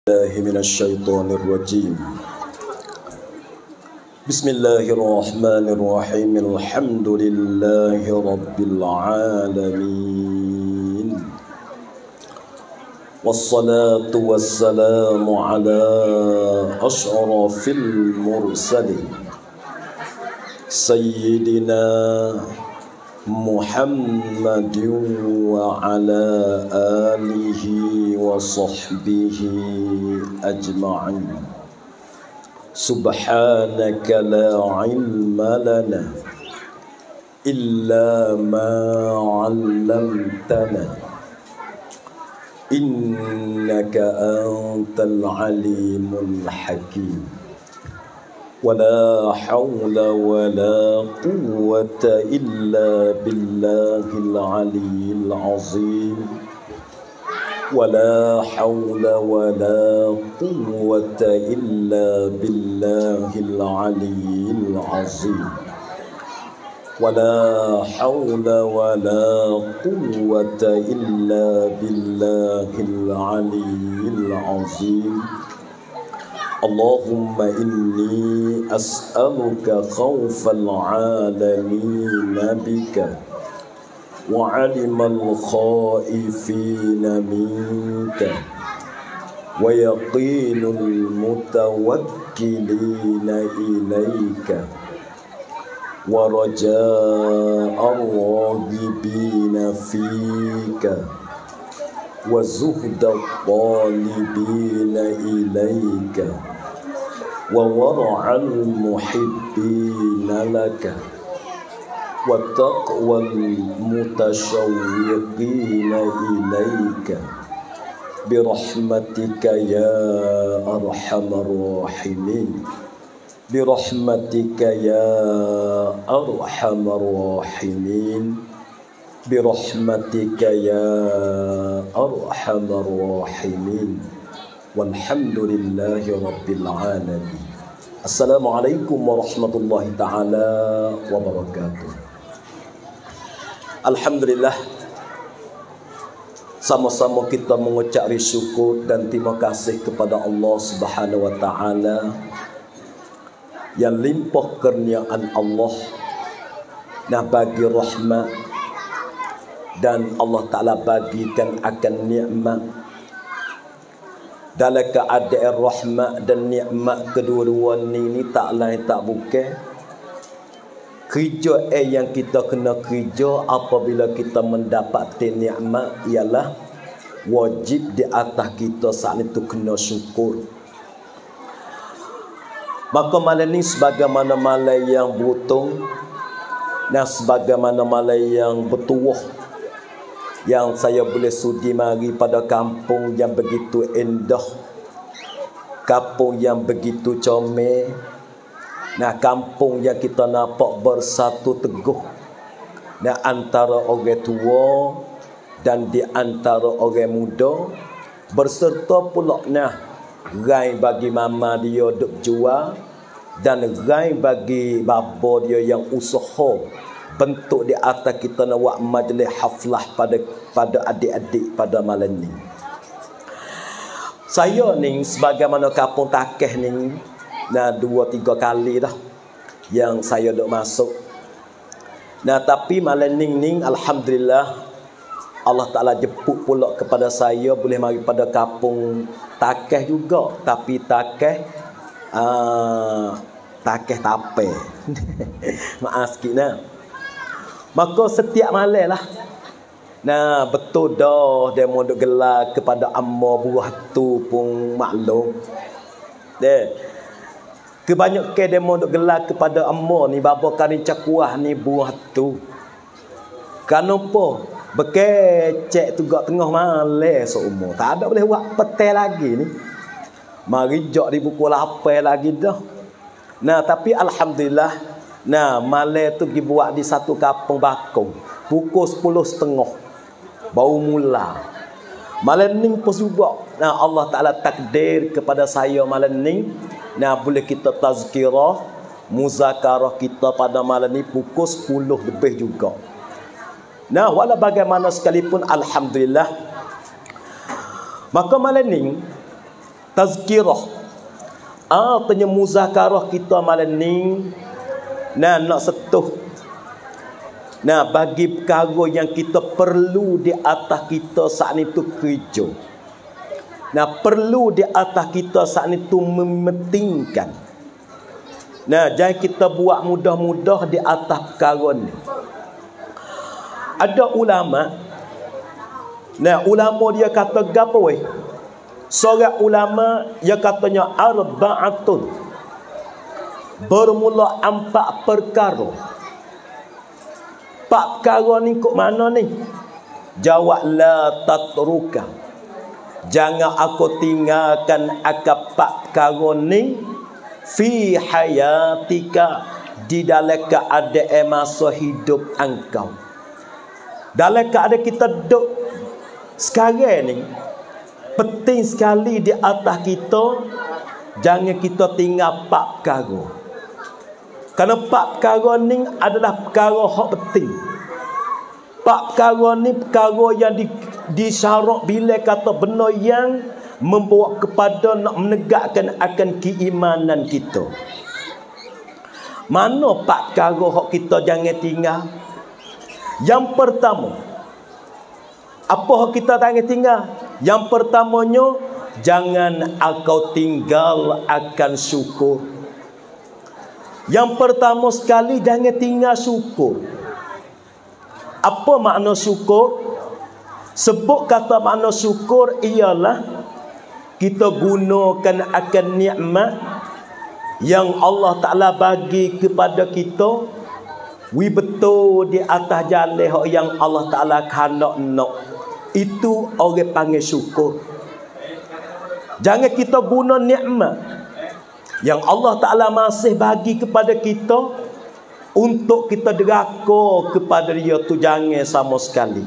الله من الشيطان الرجيم. بسم الله الرحمن الرحيم. الحمد لله رب العالمين، والصلاة والسلام على أشرف المرسلين سيدنا محمد وعلى آله وصحبه أجمعين. سبحانك لا علم لنا إلا ما علمتنا إنك أنت العليم الحكيم. ولا حول ولا قوة إلا بالله العلي العظيم. ولا حول ولا قوة إلا بالله العلي العظيم. ولا حول ولا قوة إلا بالله العلي العظيم. اللهم إني أسألك خوف العالمين بك وعلم الخائفين منك ويقين المتوكلين إليك ورجاء الراغبين فيك وزهد الطالبين إليك وورع المحبين لك وتقوى المتشوقين إليك برحمتك يا أرحم الراحمين. برحمتك يا أرحم الراحمين. برحمتك يا أرحم الراحمين. والحمد لله رب العالمين. Assalamualaikum warahmatullahi taala wabarakatuh. Alhamdulillah, sama-sama kita mengucap syukur dan terima kasih kepada Allah Subhanahu wa taala yang limpah kurniaan Allah nah bagi rahmat, dan Allah Ta'ala bagikan akan nikmat. Dalam keadaan rahmat dan nikmat kedua-dua ni tak lain tak bukan kerja yang kita kena kerja apabila kita mendapat nikmat ialah wajib di atas kita saat itu kena syukur. Maka malam ni sebagaimana malam yang beruntung dan sebagaimana malam yang bertuah yang saya boleh sudi mari pada kampung yang begitu indah, kampung yang begitu comel, nah kampung yang kita nampak bersatu teguh nah antara orang tua dan di antara orang muda, berserta pula nah rai bagi mama dia duk jual dan rai bagi bapa dia yang usaha bentuk di atas kita nak buat majlis haflah pada adik-adik pada malam ni. Saya ni sebagaimana kampung Takeh ni nah 2-3 kali dah yang saya duk masuk. Nah tapi malam ni alhamdulillah Allah Taala jemput pula kepada saya boleh mari pada kampung Takeh juga, tapi Takeh tape. Maaf sikit nah. Maka setiap malam lah nah betul dah dia mau duk gelar kepada amma buah tu pun maklum deh. Kebanyakan dia mau duk gelar kepada amma ni bapa kari cakuah ni buah tu. Kenapa? Bekecek tu gak tengah malam seumur. Tak ada boleh buat petai lagi ni. Mari jok di pukul 8 lagi dah. Nah tapi alhamdulillah, nah malam tu pergi buat di satu kampung Bakung pukul 10.30 baru mula. Malam ni pun juga nah Allah Ta'ala takdir kepada saya malam ni nah boleh kita tazkirah muzakarah kita pada malam ni pukul 10 lebih juga. Nah, walau bagaimana sekalipun alhamdulillah. Maka malam ni tazkirah. Artinya muzakarah kita malam ni nak setuh. Bagi perkara yang kita perlu di atas kita saat itu kerja. Perlu di atas kita saat itu mementingkan. Jangan kita buat mudah-mudah di atas perkara ni. Ada ulama. Ulama dia kata gapo weh? Seorang ulama dia katanya arba'atun. Bermula 4 perkara. 4 perkara ni kok mana ni? Jawab la tatruka. Jangan aku tinggalkan akan 4 perkara ni fi hayatika, di dalam keadaan masa hidup engkau. Dalam keadaan kita duduk sekarang ni, penting sekali di atas kita jangan kita tinggal 4 perkara. Kerana 4 perkara ni adalah perkara yang penting. 4 perkara ni perkara yang disyarat bila kata benda yang membawa kepada nak menegakkan akan keimanan kita. Mana 4 perkara yang kita jangan tinggal? Yang pertama, apa yang kita jangan tinggal? Yang pertamanya, jangan engkau tinggal akan syukur. Yang pertama sekali, jangan tinggal syukur. Apa makna syukur? Sebut kata makna syukur ialah kita gunakan akan nikmat yang Allah Ta'ala bagi kepada kita. Betul di atas jalan yang Allah Ta'ala nak. Itu orang panggil syukur. Jangan kita guna nikmat yang Allah Ta'ala masih bagi kepada kita untuk kita deraka kepada dia tu, jangan sama sekali.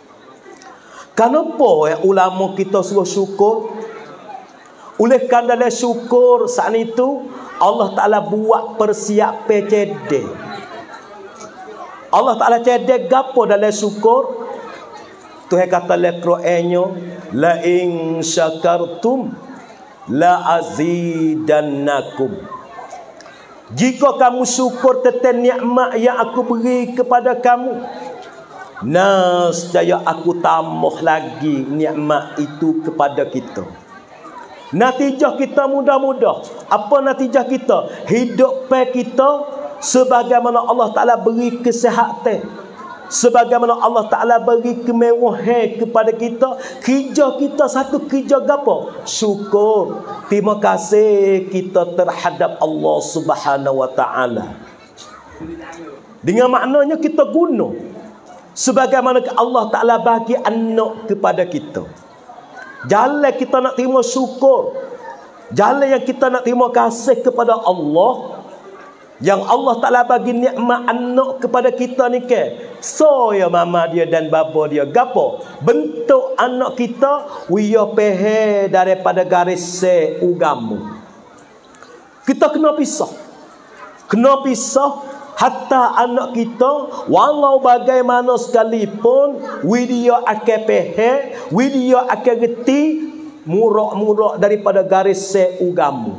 Kenapa ulama kita suruh syukur? Oleh kerana dalam syukur saat itu Allah Ta'ala buat persiapan cedek. Allah Ta'ala cedek gapo dalam syukur? Tuhan kata dalam Qurannya, la in syakartum la azidannakum. Jika kamu syukur tentang nikmat yang aku beri kepada kamu, nescaya aku tambah lagi nikmat itu kepada kita. Natijah kita mudah-mudah. Apa natijah kita? Hidup kita sebagaimana Allah Ta'ala beri kesihatan, sebagaimana Allah Ta'ala beri kemewahan kepada kita. Kerja kita satu kerja gapo? Syukur. Terima kasih kita terhadap Allah Subhanahu Wa Ta'ala. Dengan maknanya kita guna sebagaimana Allah Ta'ala bagi anak kepada kita. Jalan kita nak terima syukur, jalan yang kita nak terima kasih kepada Allah, yang Allah Ta'ala bagi nikmat anak kepada kita ni ke. So ya mama dia dan bapa dia gapo? Bentuk anak kita wiya pehe daripada garis agama. Kita kena pisah. Kena pisah. Hatta anak kita walau bagaimana sekalipun dia akan pehe, dia akan reti murak-murak daripada garis agama.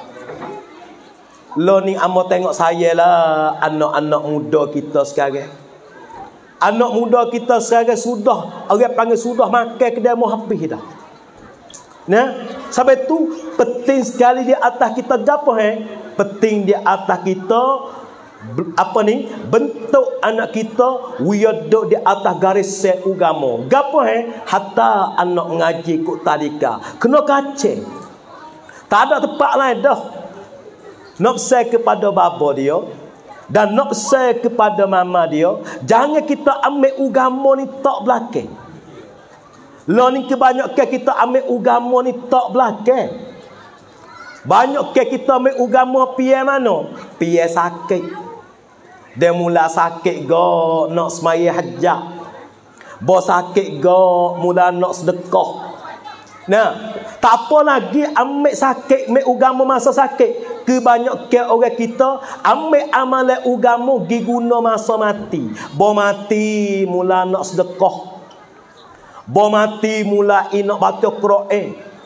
Lo ni amo tengok saya lah anak-anak muda kita sekarang. Anak muda kita sekarang sudah, orang panggil sudah makan kedai mau habis dah. Sampai tu penting sekali di atas kita gapo penting di atas kita apa ni? Bentuk anak kita duduk di atas garis agama. Gapo hatta anak ngaji kok tadika kena kacau. Tak ada tempat lain dah. Nak say kepada bapa dia dan nak say kepada mama dia, jangan kita ambil agama ni tak belakang. Lo ni kebanyakan kita ambil agama ni tak belakang. Banyak kita ambil agama piye mana? Piye sakit. Dia mula sakit go nak semaya hajat. Bo sakit go mula nak sedekah. Tak apa lagi ambil sakit, ambil agama masa sakit. Kebanyakan orang kita ambil amalan agama gi guna masa mati. Bo mati mula nak sedekah. Bo mati mula nak baca Quran.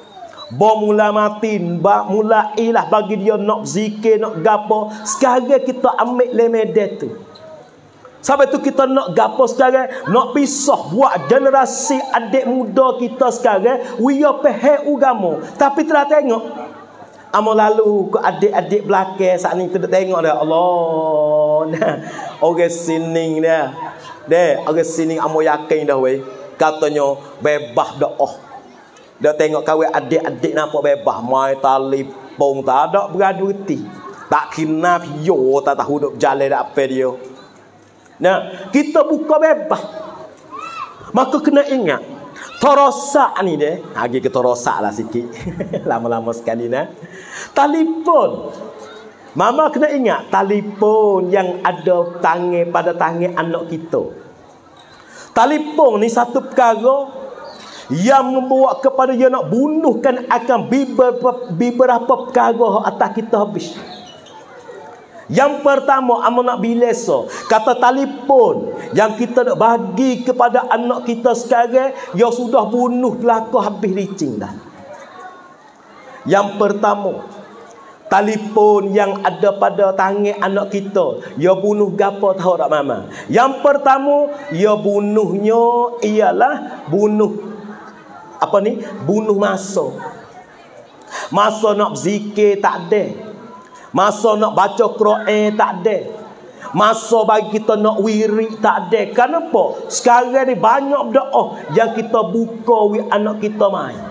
Bom mula mati, mula ilah bagi dia nak zikir, nak gapo. Sekarang kita ambil lemede tu. Sampai tu kita nak gapo sekarang, nak pisah buat generasi adik muda kita sekarang, dia faham agama. Tapi telah tengok amal lalu ke adik-adik belakang saat ni kita tengok dah. Allah, nah, orang sini dah. Orang sini amal yakin dah weh. Katanya bebas dah oh. Dah tengok kawan adik-adik nampak bebas, mai talipong tak ada beraduti. Tak kena yo tak tahu duk berjalan dak apa dia. Nah, kita buka bebas. Maka kena ingat torosak ni deh. Lagi kita rosak lah sikit. Lama-lama sekali nah. Telefon. Mama kena ingat telefon yang ada tangan pada tangan anak kita. Telefon ni satu perkara yang membawa kepada dia nak bunuhkan akan beberapa perkara atas kita habis. Yang pertama, amal nak bileso kata telefon yang kita nak bagi kepada anak kita sekarang, dia sudah bunuh belaka habis licin dah. Yang pertama, telefon yang ada pada tangan anak kita, dia bunuh gapo tahu tak mama? Yang pertama, dia bunuhnya ialah bunuh apa ni? Bunuh masa. Masa nak zikir tak ada. Masa nak baca Quran tak ada. Masa bagi kita nak wirid tak ada. Kenapa? Sekarang ni banyak doa yang kita buka anak kita main.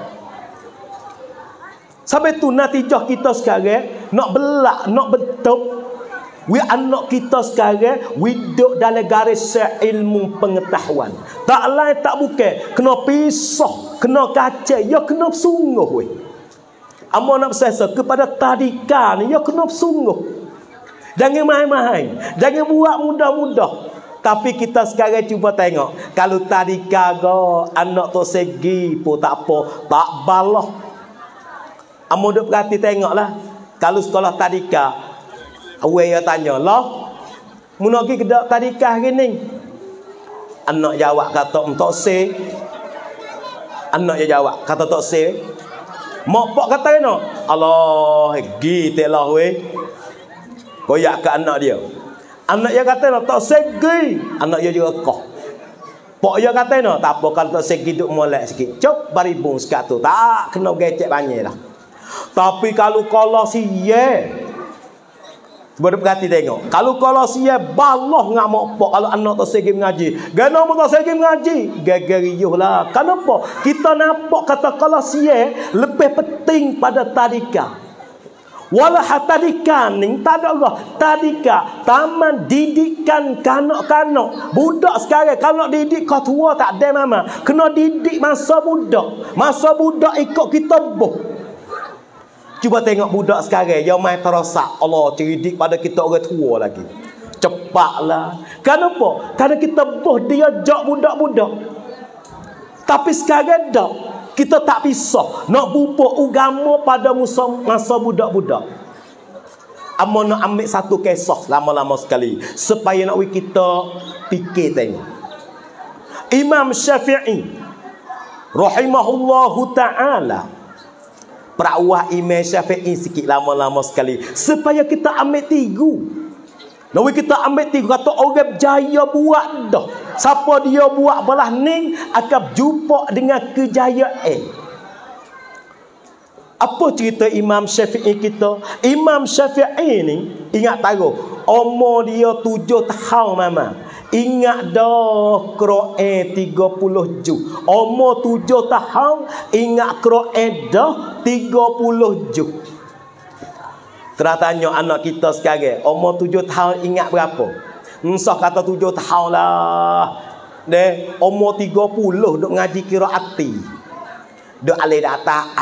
Sampai tu natijah kita sekarang nak belak, nak bentuk anak kita sekarang hidup dalam garis ilmu pengetahuan. Tak lain tak bukan kena pisah, kena kacau, ya kena sungguh weh. Amo nak bersesa kepada tadika ni, ya kena sungguh. Jangan main-main, jangan buat mudah-mudah. Tapi kita sekarang cuba tengok, kalau tadika go anak tu segi pun tak apa, tak balah. Amo duk perhati tengoklah, kalau sekolah tadika awak dia tanya, "Lah, mun pergi ke tadika hari ni?" Anak jawab kata, "Tok se." Anak dia jawab kata, "Tok se." Mak pak kata no, "Allah, gi telah weh." Koyak ke anak dia. Anak dia kata no, "Tok se gi." Anak dia juga koh. Pak dia kata no, "Tak apa kalau tok se gi duk molek sikit. Cop baribung sekat tu. Tak kena gecek banyak dah." Tapi kalau sia cuba perhati tengok. Kalau sia balah ngak mak pak kalau anak tak segi mengaji. Gana mu tak segi mengaji? Gagariuh lah. Kenapa? Kita nampak kata sia lebih penting pada tadika. Walah tadika ni tak ada Allah. Tadika taman didikan kanak-kanak. Budak sekarang kalau nak didik kau tua tak ada mama. Kena didik masa budak. Masa budak ikut kita boh. Cuba tengok budak sekarang yang main terosak. Allah cerdik pada kita orang tua lagi. Cepatlah. Kenapa? Kerana kita boh dia jak budak-budak. Tapi sekarang dah kita tak pisah nak bubuk agama pada masa budak-budak. Amo nak ambil satu kisah lama-lama sekali supaya nak kita fikir tengok. Imam Syafi'i rahimahullahu ta'ala, perawah Imam Syafi'i sikit lama-lama sekali supaya kita ambil tigu. Lalu kita ambil tigu kata orang berjaya buat dah. Siapa dia buat belah ni akan jumpa dengan kejayaan. Apa cerita Imam Syafi'i kita? Imam Syafi'i ni ingat tahu umur dia 7 tahun mama. Ingat dah Quran 30 juz. Umur 7 tahun ingat Quran dah 30 juz. Terus tanya anak kita sekarang, umur 7 tahun ingat berapa? Nsah kata 7 tahun lah. Deh, umur 30 duk ngaji qiraati. Duk alih data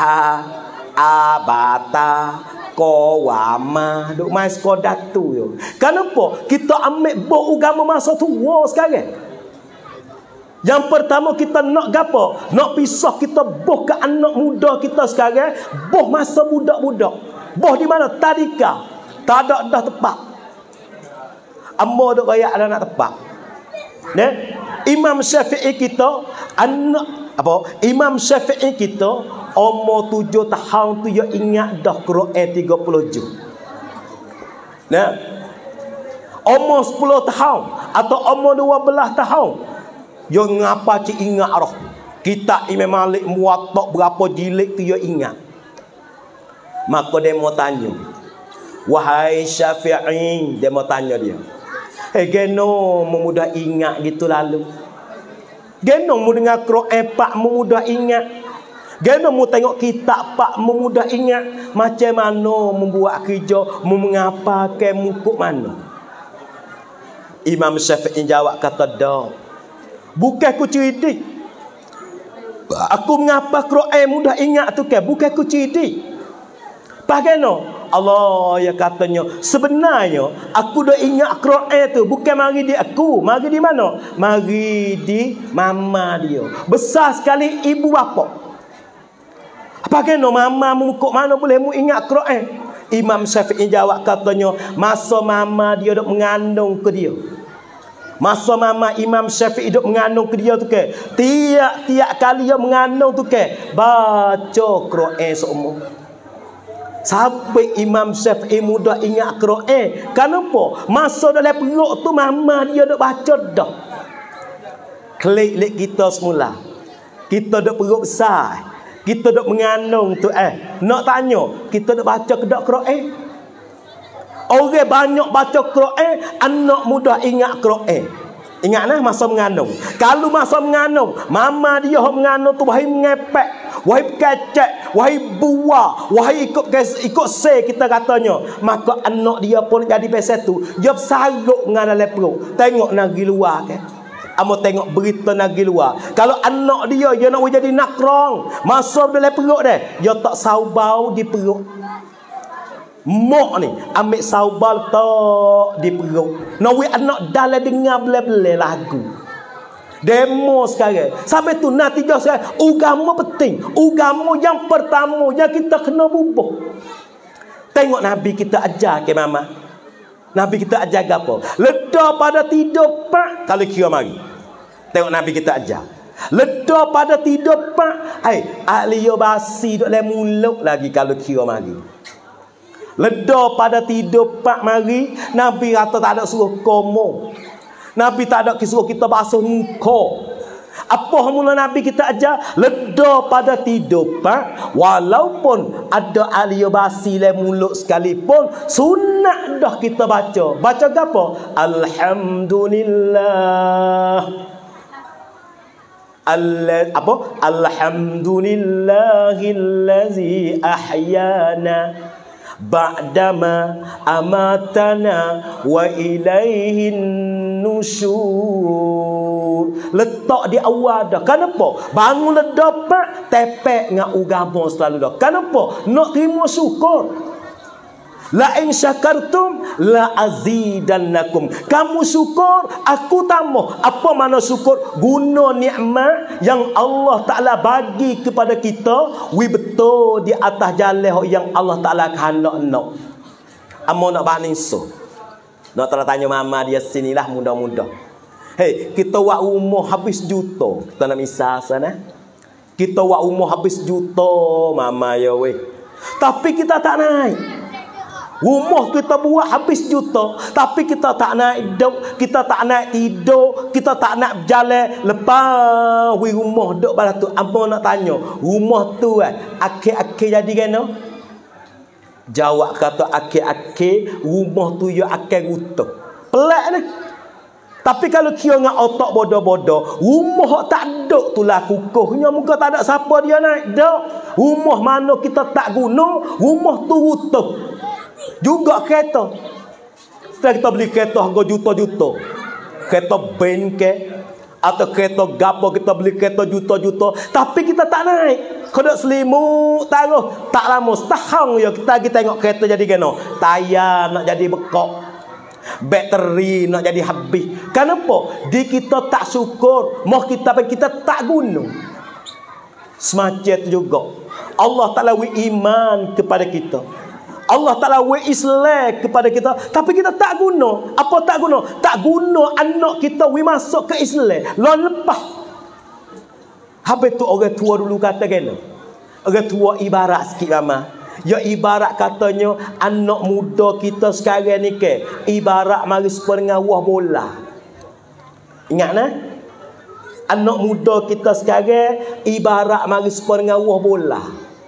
bata ko wama duk mai sekolah tu yo. Kenapa? Kita ambil buah agama masa tua sekarang. Yang pertama kita nak gapo? Nak pisah kita boh ke anak muda kita sekarang, boh masa budak-budak. Boh di mana? Tadika. Tak ada dah tepat. Ambo duk royak ada nak tepat. Imam Syafi'i kita anak Imam Syafi'i kita umur 7 tahun tu dia ingat dah Quran 30 juz. Nah, umur 10 tahun atau umur 12 tahun dia ngapa cik ingat roh. Kitab Imam Malik Muwatta berapa jilid tu dia ingat. Maka dia mau tanya, wahai Syafi'i, dia mau tanya dia, geno memudah ingat gitu lalu. Geno mu dengar Quran pak memudah ingat. Geno mu tengok kitab pak memudah ingat. Macam mana membuat kerja, mengapa ke mukuk mana? Imam Syafi'i jawab kata dah. Bukan aku cerdik. Aku mengapa Quran mudah ingat tu ke? Bukan aku cerdik. Bagaimana? Allah ya katanya, sebenarnya aku dah ingat Quran tu bukan mari di aku, mari di mana? Mari di mama dia. Besar sekali ibu bapa. Bagaimana mama mukuk mana boleh mu ingat Quran? Imam Syafi'i jawab katanya, masa mama dia dok mengandung ke dia. Masa mama Imam Syafi'i dok mengandung ke dia tu ke, tiap kali dia mengandung tu ke, baca Quran seumur. Sampai Imam Syafi'i mudah ingat Quran. Kenapa? Masa dalam perut tu mama dia dok baca dah. Klik kita semula. Kita dok perut besar. Kita dok mengandung tu nak tanya, kita dok baca ke dak Quran? Orang banyak baca Quran, anak mudah ingat Quran. Ingat nah masa mengandung. Kalau masa mengandung, mama dia mengandung tu wahai mengepek, wahai kecek, wahai buah, wahai ikut se kita katanya, maka anak dia pun jadi pasal tu, dia saruk dengan dalam perut. Tengok nagi luar ke? Amo tengok berita nagi luar. Kalau anak dia nak jadi nakrong, masuk dalam perut dia, dia tak saubau di perut. Mok ni ambil saubal tak di perut. Nawi anak dalam dengar bela-bela lagu. Demo sekarang. Sampai tu natijah sekarang. Agama penting. Agama yang pertama yang kita kena bubuh. Tengok Nabi kita ajar ke mama. Nabi kita ajar apa? Ledah pada tidur pak kalau kira mari. Tengok Nabi kita ajar. Ledah pada tidur pak. Ahli basi duk le mulut lagi kalau kira mari. Ledah pada tidur pak mari, Nabi kata tak ada suruh komo. Nabi tak ada suruh kita basuh muka. Apa mula Nabi kita ajar? Ledah pada tidur pak, walaupun ada ahli basi le mulut sekalipun, sunat dah kita baca. Baca apa? Alhamdulillah. Alhamdulillahillazi ahyana ba'dama amatana wa ilaihin nusyur. Letak di awal dah. Kenapa? Bangun ledapak tepek dengan agama selalu dah. Kenapa? Nak terima syukur. La in syakartum la azidannakum. Kamu syukur, aku tambah. Apa makna syukur? Guna nikmat yang Allah Taala bagi kepada kita, we betul di atas jalan yang Allah Taala kehendak nak. Amo nak banding so. Nak tanya mama dia sinilah muda-muda. Hey, kita buat rumah habis juta. Kita nak misal sana. Kita buat rumah habis juta mama ya weh. Tapi kita tak naik. Rumah kita buat habis juta, tapi kita tak naik duduk, kita tak naik tidur, kita tak nak berjalan. Lepas rumah duduk pada tu, apa nak tanya? Rumah tu akhir-akhir jadi kena? Jawab kata akhir-akhir rumah tu ya akan rutuh. Pelik ni. Tapi kalau kira dengan otak bodoh-bodoh, rumah tak duduk tu lah kukuhnya, muka tak ada siapa dia naik duduk. Rumah mana kita tak guna, rumah tu rutuh. Juga kereta. Setelah kita beli kereta harga juta-juta, kereta ben ke atau kereta gapo, kita beli kereta juta-juta, tapi kita tak naik. Kodok selimut taruh tak lama setahun ya kita pergi tengok kereta jadi kena tayar nak jadi bekok, bateri nak jadi habis. Kenapa? Di kita tak syukur, mau kita tak guna. Semacam itu juga Allah Ta'ala iman kepada kita, Allah Ta'ala Islam kepada kita, tapi kita tak guna. Apa tak guna? Tak guna anak kita masuk ke Islam. Lalu lepas. Habis tu orang tua dulu kata kena. Orang tua ibarat sikit mama. Ya ibarat katanya anak muda kita sekarang ni ke ibarat mari seperti dengan buah bola. Ingat nah? Anak muda kita sekarang ibarat mari seperti dengan buah bola.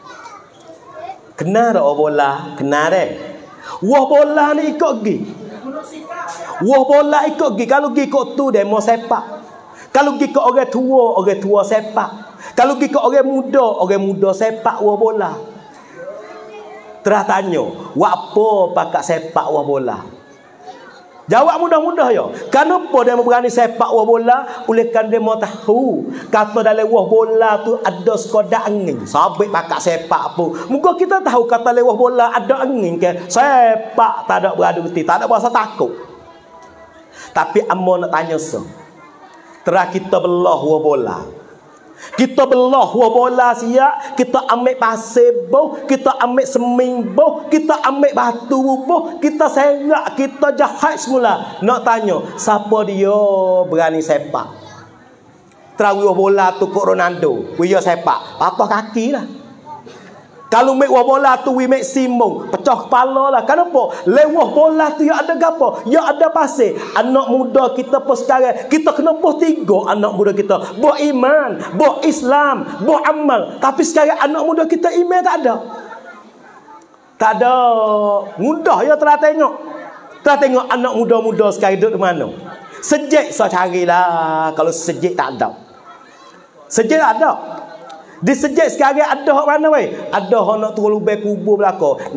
Kenal tak buah bola? Kenal deh. Buah bola ni ikut gi. Buah bola ikut gi. Kalau gi ikut tu dia mau sepak. Kalau pergi ke orang tua sepak. Kalau pergi ke orang muda sepak buah bola. Terus tanya, apa pakak sepak buah bola? Jawab mudah-mudah ya. Kenapa dia berani sepak buah bola? Oleh kerana dia mau tahu kata dalam buah bola tu ada sekadar angin. Sabit pakak sepak pun. Muka kita tahu kata dalam buah bola ada angin ke? Sepak tak ada beradu reti, tak ada rasa takut. Tapi amo nak tanya terus kita belah buah bola. Kita belah buah bola siap, kita ambil pasir boh, kita ambil seming boh, kita ambil batu boh, kita serak, kita jahat semula. Nak tanya, siapa dia berani sepak? Terus buah bola tu kok Ronaldo, dia sepak, patah kaki lah. Kalau mek buah bola tu we mek simbong, pecah kepala lah. Kenapa? Lewah bola tu ya ada gapo? Ya ada pasir. Anak muda kita pun sekarang kita kena pos tiga anak muda kita. Buah iman, buah Islam, buah amal. Tapi sekarang anak muda kita iman tak ada. Tak ada. Mudah ya telah tengok. Telah tengok anak muda-muda sekarang duduk di mana? Sejik saya carilah. Kalau sejik tak ada. Sejik tak ada. Di sejak sekarang ada hak mana weh? Ada hak nak turun lubang kubur belaka.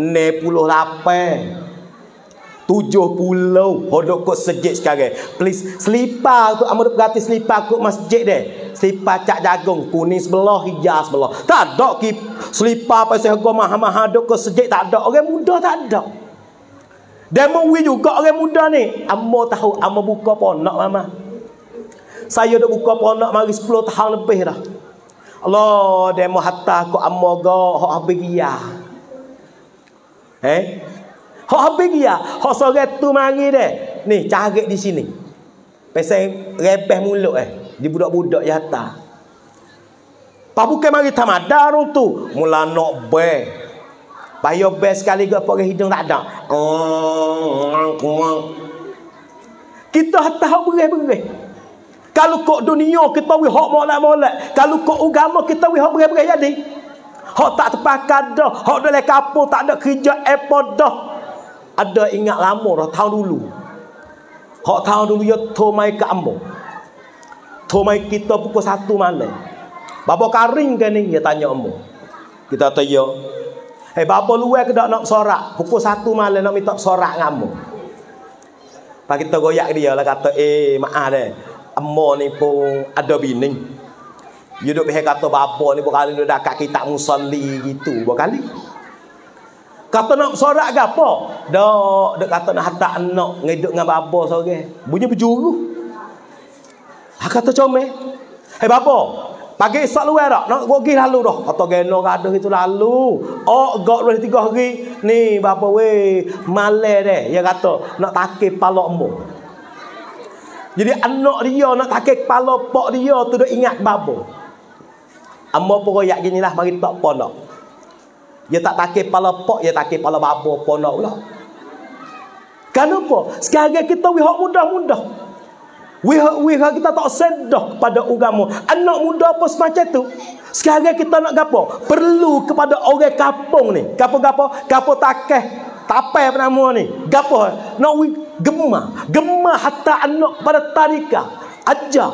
68 70 hodok kok sejak sekarang. Please selipar tu amat gratis selipar kok masjid deh. Selipar cak jagung kuning sebelah hijau sebelah. Tak ada ki selipar pasal harga mahal-mahal dok kok sejak tak ada. Orang muda tak ada. Demo wi juga orang muda ni. Amo tahu amo buka pondok mama. Saya dah buka pondok mari 10 tahun lebih dah. Allah dia mau hatta ko amoga hok habigia. Hok habigia, hok sore tu mari deh. Ni cari di sini. Pasal repeh mulut di budak-budak ya hatta. Pa bukan mari tamada rung tu, mula nak be. Bayo be sekali ke pakai hidung tak ada. Kita hatta hok beres-beres. Kalau kok dunia kita wi hak molek-molek, kalau kok agama kita wi hak beres-beres jadi. Hak tak terpakai dah, hak dalam kampung tak ada kerja apa dah. Ada ingat lama dah tahun dulu. Hak tahun dulu ya to mai ke ambo. To mai kita pukul 1 malam. Bapa karing ke ni dia tanya ambo. Kita tanya, bapa luar ke dak nak sorak? Pukul 1 malam nak minta sorak dengan ambo. Pak kita goyak dia lah kata, maaf deh. Ammo ni pun ada bini. Dia duk behek kata bapa ni berkali dah dekat kitab musalli gitu berkali. Kata nak sorak ke apa? Dak kata nak hantar anak ngiduk dengan bapa sore. Bunyi berjuru. Kata comel. Bapa, pagi esok luar dak? Nak pergi lalu dah. Kata geno gaduh itu lalu. Gak 2-3 hari ni bapa we malam deh. Dia kata nak takik pala ambo. Jadi anak dia nak takik kepala pak dia tu dah ingat babo. Ambo pun royak ginilah mari tak pondok. Dia tak takik kepala pak, dia takik kepala babo pondok pula. Kenapa? Sekarang kita hak mudah-mudah. Kita tak sedar kepada agama. Anak muda apa semacam tu. Sekarang kita nak gapo? Perlu kepada orang kampung ni. Gapo-gapo? Gapo takeh. Tapai apa nama ni? Gapo? Nak gemar hatta anak pada tadika. Ajar.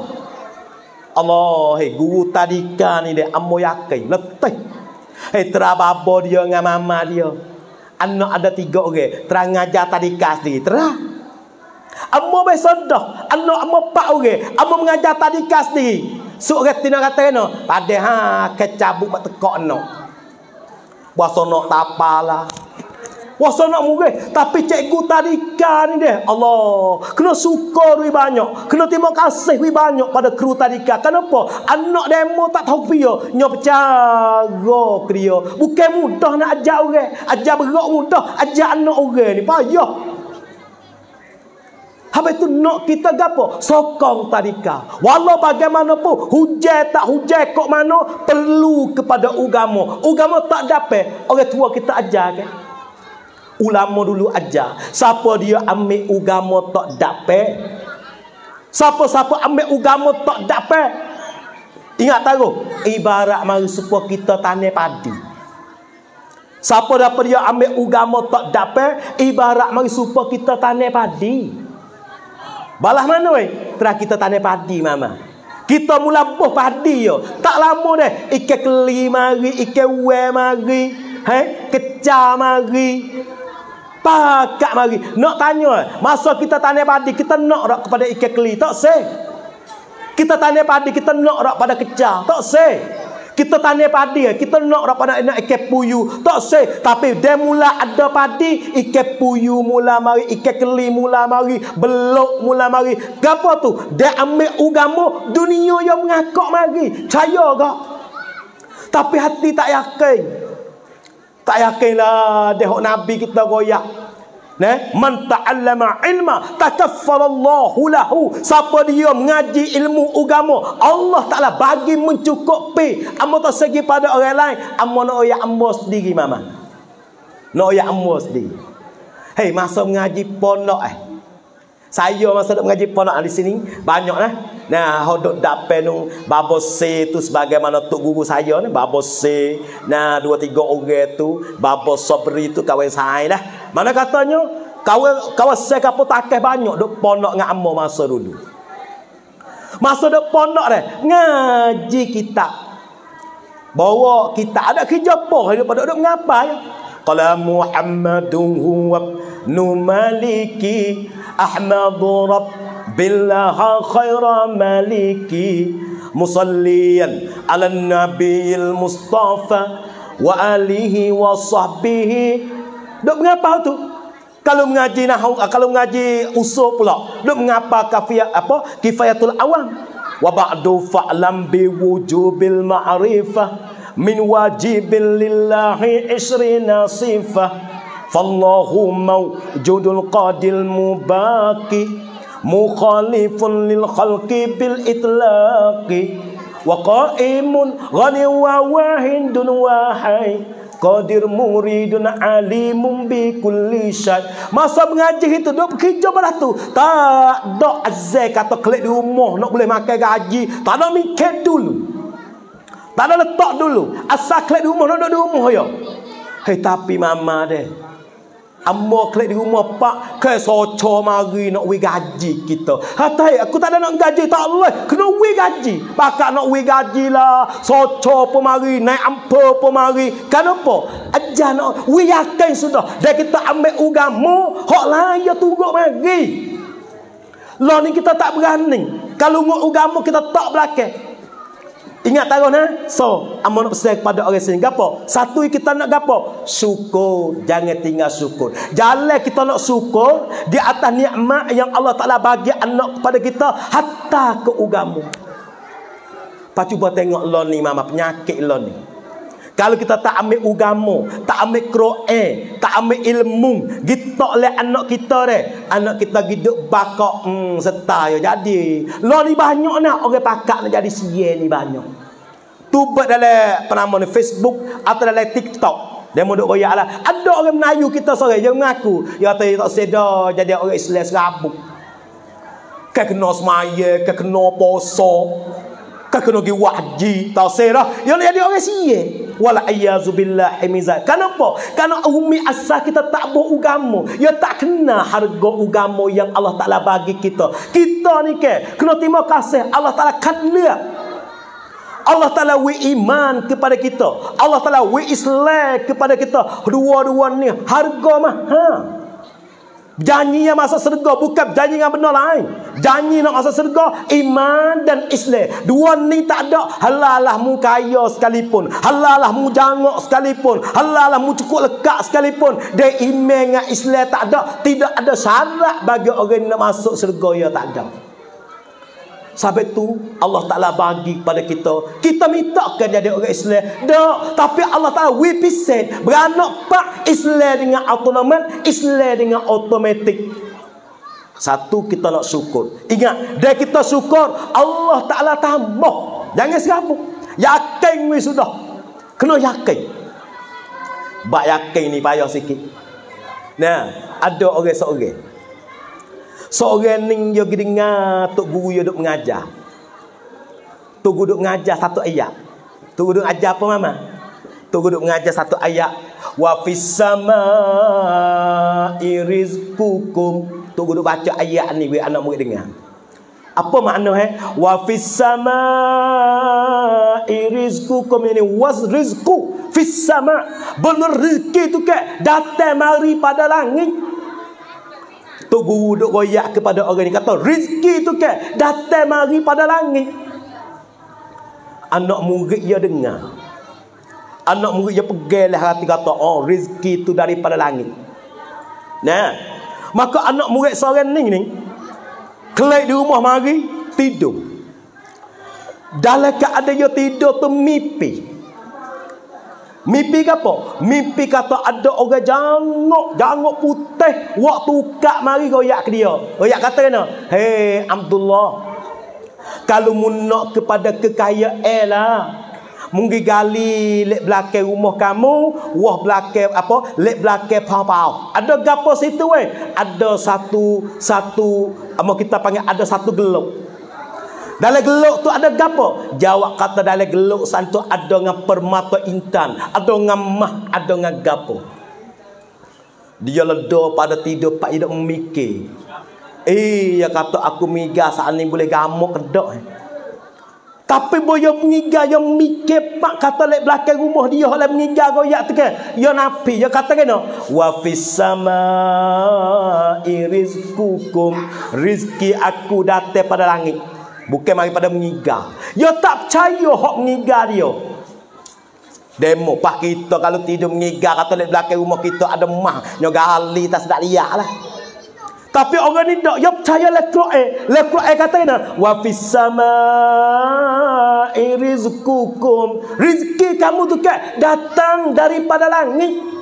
Allah, guru tadika ni dia amo yakin letih. Terababo dia dengan mama dia. Anak ada 3 orang, terang ngajar tadika sendiri. Terang. Amo besok dah. Anak amo 4 orang, amo mengajar tadika sendiri. Sok reti nak kata no, pada kecabut mak tekok no. Puasa nak tapalah. Puasa nak murih. Tapi cikgu tadika ni dia, Allah, kena suka duit banyak, kena terima kasih duit banyak pada kru tadika. Kenapa? Anak demo tak tahu dia nyo bercara ke dia. Bukan mudah nak ajar orang. Ajar berak mudah, ajar anak orang ni payah. Habis tu nak kita gapo? Sokong tadika. Walau bagaimanapun hujan tak hujan kok mana perlu kepada agama. Agama tak dapat orang tua kita ajar kan. Ulama dulu ajar. Siapa dia ambil agama tak dapat. Siapa-siapa ambil agama tak dapat. Ingat tahu, ibarat mari supaya kita tanam padi. Siapa dapat dia ambil agama tak dapat, ibarat mari supaya kita tanam padi. Balah mana weh? Terus kita tanam padi mama. Kita mula buh padi yo. Tak lama dah ikan keli mari, ikan we mari, kecah mari, pakak mari. Nak tanya, masa kita tanam padi kita nak rak kepada ikan keli, tak seh. Kita tanam padi kita nak rak pada kecah, tak seh. Kita tanam padi, kita nak pada nak ikan puyu, tak seh. Tapi dia mula ada padi, ikan puyu mula mari, ikan keli mula mari, belok mula mari. Gapo tu? Dia ambil agama dunia yang mengakak mari. Percaya ke? Tapi hati tak yakin. Tak yakinlah dia hok nabi kita goyak. Man ta'allama ilma takaffalallahu lahu. Siapa dia mengaji ilmu agama, Allah Taala bagi mencukupi. Amo tak segi pada orang lain, amo nak oyak ambo sendiri mama. Nak oyak ambo sendiri. Hei, masa mengaji pondok saya masa duk mengaji pondok di sini banyak lah. Nah, hodok dapat nu babos C tu sebagaimana tok guru saya ni babos C. Nah, 2-3 orang tu babos Sabri tu kawan saya dah. Mana katanya kawan saya kapo takeh banyak duk pondok dengan ammo masa dulu. Masa duk pondok dah ngaji kitab. Bawa kitab ada kerja apa hidup pada duk ngapa ya? Qala Muhammadun huwa numaliki Ahmadu Rabbillah khaira maliki musalliyan ala nabiyil mustafa wa alihi wa sahbihi. Duk mengapa tu? Kalau mengaji nahwu, kalau mengaji usul pula, duk mengapa kifayatul awam. Wa ba'du fa'lam bi wujubil ma'rifah min wajibin lillahi 20 sifah. Fallahu mawjudul qadil mubaki mukhalifun lil khalqi bil itlaqi wa qaimun ghani wa wahidun wahai qadir muridun alimun bi kulli syai. Masa mengaji itu duk kerja pada tu tak dak azal kata kelik di rumah nak boleh makan gaji, tak ada mikir dulu, tak ada letak dulu, asal kelik di rumah nak duduk di rumah ya. Hei, tapi mama deh ambo kelik di rumah pak ke soco mari nak wi gaji kita. Hatai aku tak ada nak gaji tak Allah, kena wi gaji. Pakak nak wi gaji lah, soco pun mari, naik ampa pun mari. Kenapa? Ajar nak wi yakin sudah. Dan kita ambil agama, hak lain ya tunggu mari. Lah ni kita tak berani. Kalau ngok agama kita tak belakang. Ingat tahu nah? So, amo nak pesan kepada orang sini gapo? Satu kita nak gapo? Syukur, jangan tinggal syukur. Jalan kita nak syukur di atas nikmat yang Allah Taala bagi anak kepada kita hatta ke agama. Pa cuba tengok lo ni mama penyakit lo ni. Kalau kita tak ambil agama, tak ambil Quran, tak ambil ilmu, kita oleh anak kita deh. Anak kita hidup bakok serta ya jadi. Lo ni banyak nak orang pakak nak jadi sia ni banyak. Tu buat dalam penama ni Facebook atau dalam TikTok. Dia mau duk royak lah. Ada orang Melayu kita sore yang mengaku, ya tak sedar jadi orang Islam serabut. Kena semaya, kena puasa, kena pergi wajib, tahu serah. Yang jadi orang sia. Wala ayazubillah himizat. Kenapa? Karena umi asal kita tak beragama. Ya tak kena harga agama yang Allah Ta'ala bagi kita. Kita ni kena terima kasih. Allah Ta'ala kena. Allah Ta'ala wi iman kepada kita. Allah Ta'ala wi Islam kepada kita. Dua-dua ni harga mahal. Janji yang masuk syurga bukan janji yang benar lain. Janji nak masuk syurga iman dan Islam. Dua ni tak ada. Halalah mu kaya sekalipun, halalah mu jangok sekalipun, halalah mu cukup lekat sekalipun, dia iman dengan Islam tak ada. Tidak ada syarat bagi orang nak masuk syurga, ya tak ada. Sampai tu Allah Ta'ala bagi kepada kita. Kita minta kan jadi orang Islam. Tak. Tapi Allah Ta'ala wipiset. Beranak pak Islam dengan autonomat, Islam dengan automatik. Satu, kita nak syukur. Ingat, dia kita syukur, Allah Ta'ala tambah. Jangan serabut. Yakin we sudah. Kena yakin. Bak yakin ni payah sikit. Nah, ada orang seorang. Seorang ni dia dengar tok guru dia duk mengajar. Tok guru duk mengajar satu ayat. Tok guru duk ajar apa mama? Tok guru duk mengajar satu ayat. Wa fis samaa'i rizqukum. Tu guru baca ayat ni biar anak murid dengar. Apa makna wa fis samaa'i rizqukum, ini was rizqu fis sama'. Benar rezeki tu ke datang mari pada langit. Tu guru duk royak kepada orang ni kata rezeki tu ke datang mari pada langit. Anak murid dia dengar. Anak murid dia peganglah hati kata, oh rezeki tu daripada langit. Nah, maka anak murid seorang ni kelak di rumah mari tidur. Dalam keadaan dia tidur tu mimpi. Mimpi apa? Mimpi kata ada orang jangok putih waktu kak mari goyak ke dia. Goyak kata kena, "Hei Abdullah, kalau mu nak kepada kekayaan lah, mungkin gali lek belakang rumah kamu, wah belakang apa? Lek belakang pau-pau. Ada gapo situ Ada satu apa kita panggil ada satu geluk. Dalam geluk tu ada gapo? Jawab kata dalam geluk santu ada dengan permata intan, ada dengan mah, ada dengan gapo. Dia ledor pada tidur pak hidup memikir. Ya kata aku miga saat ni boleh gamuk kedok. Tapi boyo mengiga yang mikir pak kata lek belakang rumah dia oleh mengiga goyak tu ke. Ya nabi dia kata kena wa fis samaa'i rizqukum, rizki aku datang pada langit. Bukan mari pada mengiga. Ya tak percaya hak mengiga dia. Demo pak kita kalau tidur mengiga kata lek belakang rumah kita ada mah nyo gali tak sedak liak lah. Tapi orang ni tak, dia percaya Al-Quran kata kena wa fis samaa'i rizqukum, rezeki kamu tu kan datang daripada langit.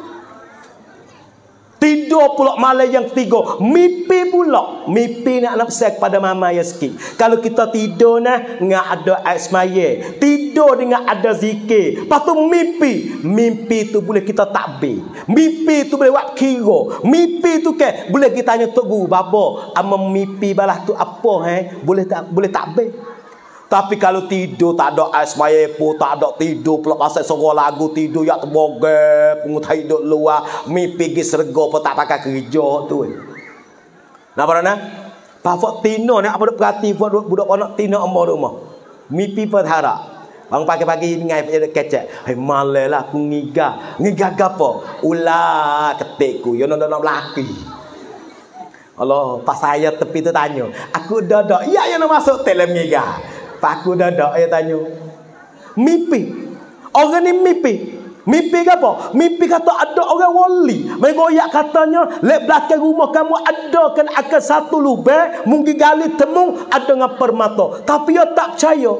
Tidur pula malam yang ketiga, mimpi pula. Mimpi nak pesan kepada mama ya sikit. Kalau kita tidur dengan ada air semaya, tidur dengan ada zikir, lepas tu mimpi tu boleh kita takbir. Mimpi tu boleh buat kira. Mimpi tu kan boleh kita tanya tok guru, bapa, mimpi balas tu apa boleh takbir. Tapi kalau tidur tak ada ais maya pun tak ada tidur pula pasal sorang lagu tidur yak terbogel pungut hidup luar mimpi pergi serga pun tak pakai kerja tu. Napa nak? Pafak tino ni apa dak perhati budak anak tino ambo rumah. Mimpi perhara. Bang pagi-pagi ngai pada kecek. Hai malalah aku ngiga gapo? Ulah ketikku yo nak laki. Allah pas saya tepi tu tanya. Aku dak ya nak masuk dalam ngiga. Pak aku dak ya tanya. Mimpi. Orang ni mimpi. Mimpi apa? Mimpi kata ada orang wali. Mengoyak katanya, lek belakang rumah kamu ada kan akan satu lubang, mungkin gali temu ada dengan permata. Tapi dia tak percaya.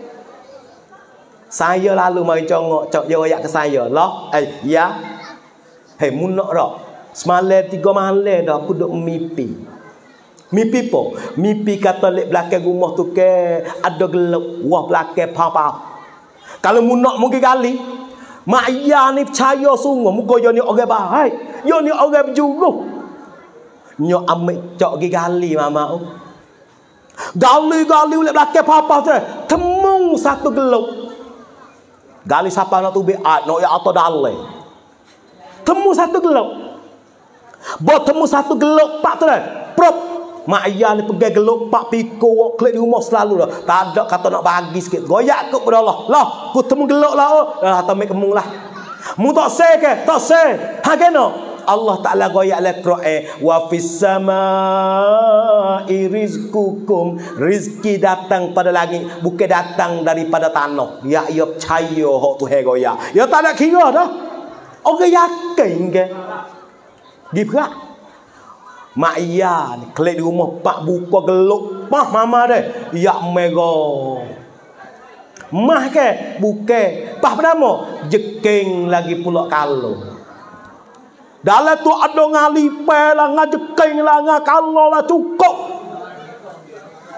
Saya lalu mari congok dia royak ke saya. Lah, ya. Hei munak dak. Semalam 3 malam dah aku duk mimpi. Mimpi apa? Mimpi kata lek belakang rumah tu ke ada gelap, wah belakang pau-pau. Kalau munak mungkin kali, mak ayah ni percaya sungguh muka dia ni orang baik. Dia ni orang berjuruh. Nyo ambil cok gi gali mama. Gali lek belakang pau-pau tu, temu satu gelap. Gali siapa nak tu biat, nak ya atau dalai. Temu satu gelap. Buat temu satu gelap pak tu dah. Prop mak ayah ni pergi geluk pak piko klik di rumah selalu dah. Tak ada kata nak bagi sikit. Goyak ke pada Allah. Lah, ku temu geluk lah. Dah tamik kemung lah. Mu tak se ke? Tak se. Ha kena. Allah Taala goyak Al-Quran wa fis samaa'i rizqukum, rizki datang pada langit bukan datang daripada tanah. Ya ia percaya hak tu hai goyak. Ya tak ada kira dah. Orang yakin ke? Gipra. Mak iya ni klik di rumah pak buka geluk pah mama dia yak mega mah ke buke pah bernama jeking lagi pula kalau dalam tu ada ngalipe lah ngajeking lah ngakalo lah cukup